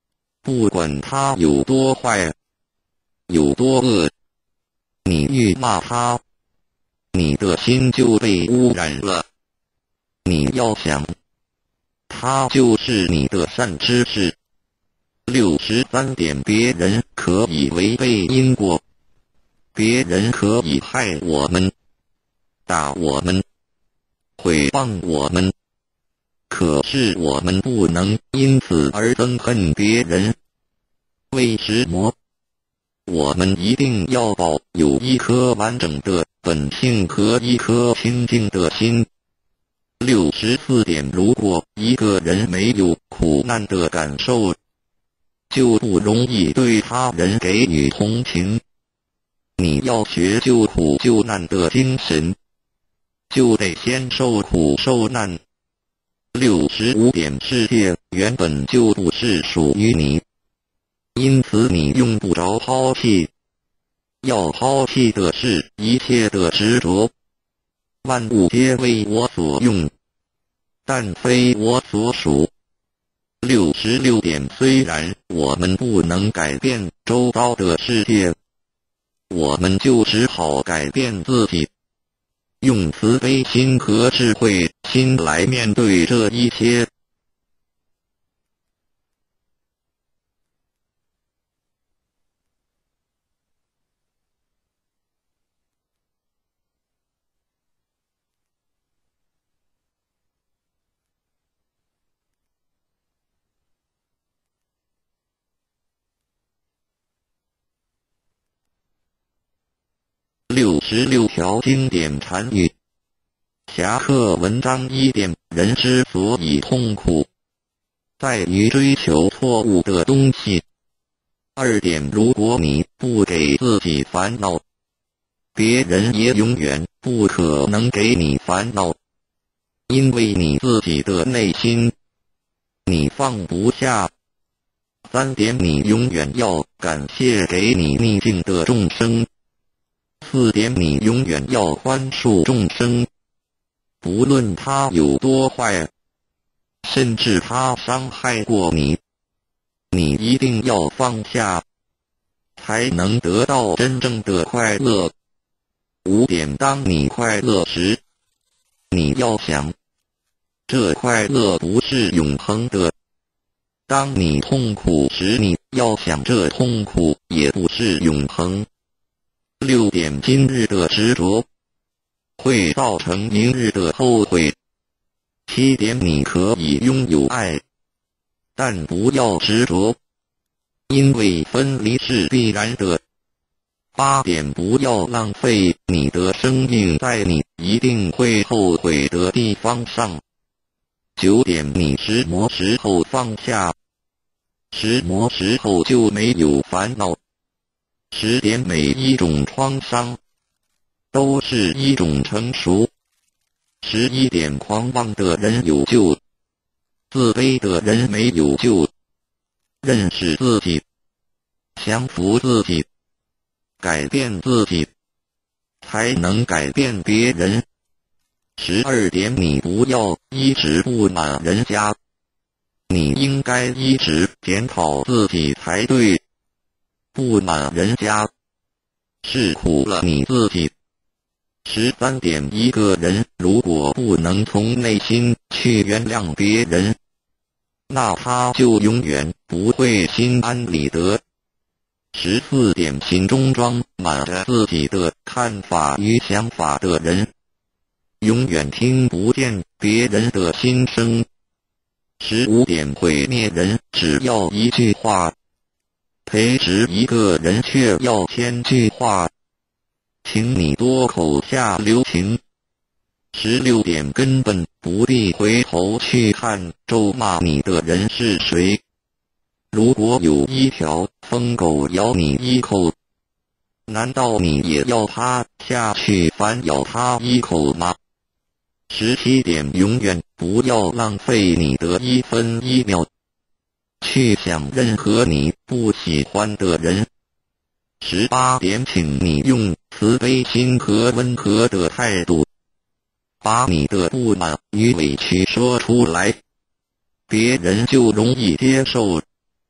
不管他有多坏，有多恶，你愈骂他，你的心就被污染了。你要想，他就是你的善知识。六十三点，别人可以违背因果，别人可以害我们、打我们、毁谤我们，可是我们不能因此而憎恨别人。为什么？我们一定要保有一颗完整的本性和一颗清净的心。六十四点，如果一个人没有苦难的感受，就不容易对他人给予同情。你要学救苦救难的精神，就得先受苦受难。六十五点，世界原本就不是属于你，因此你用不着抛弃。要抛弃的是一切的执着。万物皆为我所用，但非我所属。六十六点，虽然我们不能改变周遭的世界，我们就只好改变自己，用慈悲心和智慧心来面对这一切。六十六条经典禅语。侠客文章一点，人之所以痛苦，在于追求错误的东西。二点，如果你不给自己烦恼，别人也永远不可能给你烦恼，因为你自己的内心，你放不下。三点，你永远要感谢给你逆境的众生。四点，你永远要宽恕众生，不论他有多坏，甚至他伤害过你，你一定要放下，才能得到真正的快乐。五点，当你快乐时，你要想，这快乐不是永恒的。当你痛苦时，你要想，这痛苦也不是永恒。六点，今日的执着会造成明日的后悔。七点，你可以拥有爱，但不要执着，因为分离是必然的。八点，不要浪费你的生命在你一定会后悔的地方上。九点，你什么时候放下，什么时候就没有烦恼。十点，每一种创伤都是一种成熟。十一点，狂妄的人有救，自卑的人没有救。认识自己，降服自己，改变自己，才能改变别人。十二点，你不要一直不满人家，你应该一直检讨自己才对。不满人家，是苦了你自己。十三点，一个人如果不能从内心去原谅别人，那他就永远不会心安理得。十四点，心中装满着自己的看法与想法的人，永远听不见别人的心声。十五点，毁灭人只要一句话，培植一个人却要千句话，请你多口下留情。十六点，根本不必回头去看咒骂你的人是谁。如果有一条疯狗咬你一口，难道你也要趴下去反咬它一口吗？十七点，永远不要浪费你的一分一秒去想任何你不喜欢的人。十八点，请你用慈悲心和温和的态度，把你的不满与委屈说出来，别人就容易接受。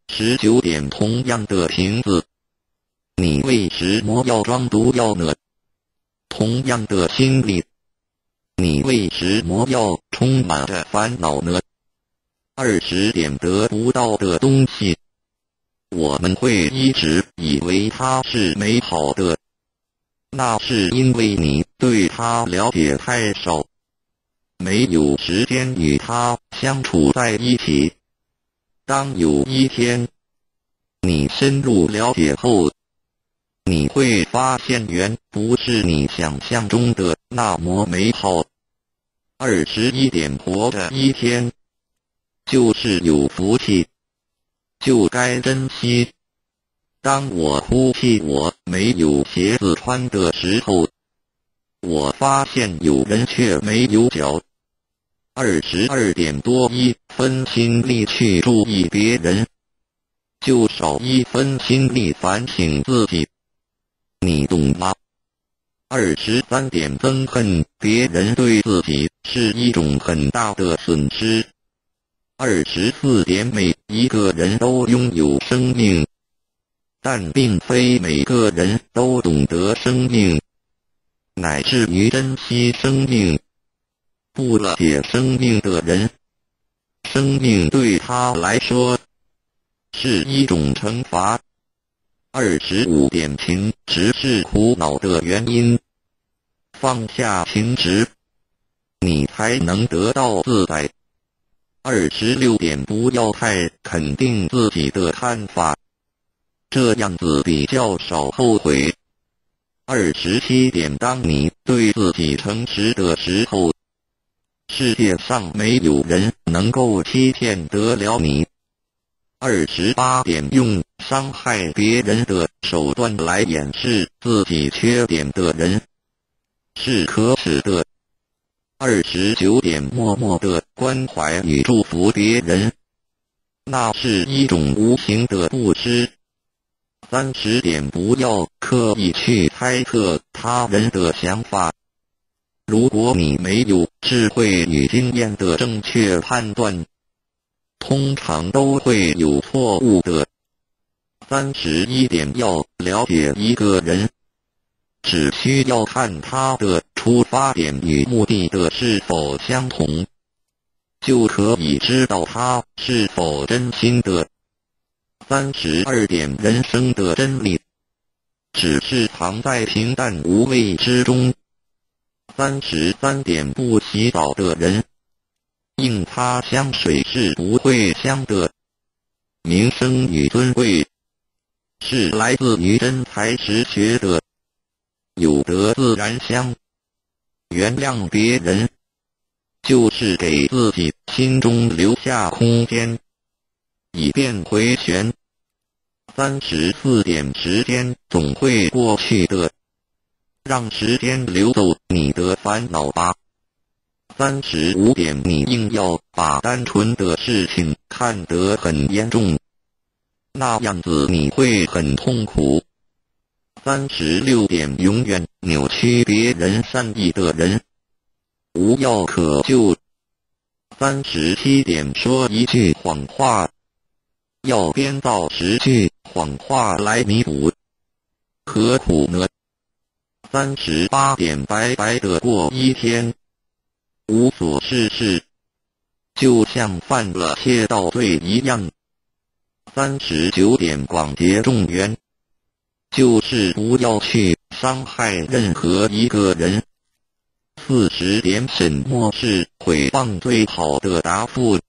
十九点，同样的瓶子，你为什么要装毒药呢？同样的心理，你为什么要充满着烦恼呢？二十点，得不到的东西，我们会一直以为它是美好的，那是因为你对它了解太少，没有时间与它相处在一起。当有一天你深入了解后，你会发现原不是你想象中的那么美好。二十一点，活着一天就是有福气，就该珍惜。当我哭泣我没有鞋子穿的时候，我发现有人却没有脚。二十二点，多一分心力去注意别人，就少一分心力反省自己，你懂吗？二十三点，憎恨别人对自己是一种很大的损失。二十四点，每一个人都拥有生命，但并非每个人都懂得生命，乃至于珍惜生命。不了解生命的人，生命对他来说是一种惩罚。二十五点，情执是苦恼的原因，放下情执，你才能得到自在。二十六点，不要太肯定自己的看法，这样子比较少后悔。二十七点，当你对自己诚实的时候，世界上没有人能够欺骗得了你。二十八点，用伤害别人的手段来掩饰自己缺点的人是可耻的。二十九点，默默的关怀与祝福别人，那是一种无形的布施。三十点，不要刻意去猜测他人的想法，如果你没有智慧与经验的正确判断，通常都会有错误的。三十一点，要了解一个人，只需要看他的出发点与目的的是否相同，就可以知道他是否真心的。三十二点，人生的真理只是藏在平淡无味之中。三十三点，不洗澡的人，硬擦香水是不会香的。名声与尊贵是来自于真才实学的，有德自然香。原谅别人，就是给自己心中留下空间，以便回旋。三十四点，时间总会过去的，让时间流走你的烦恼吧。三十五点，你硬要把单纯的事情看得很严重，那样子你会很痛苦。三十六点，永远扭曲别人善意的人无药可救。三十七点，说一句谎话，要编造十句谎话来弥补，何苦呢？三十八点，白白的过一天，无所事事，就像犯了窃盗罪一样。三十九点，广结众缘，就是不要去伤害任何一个人。四十点，什么是诽谤最好的答复？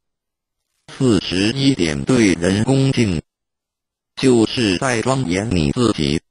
四十一点，对人恭敬，就是在庄严你自己。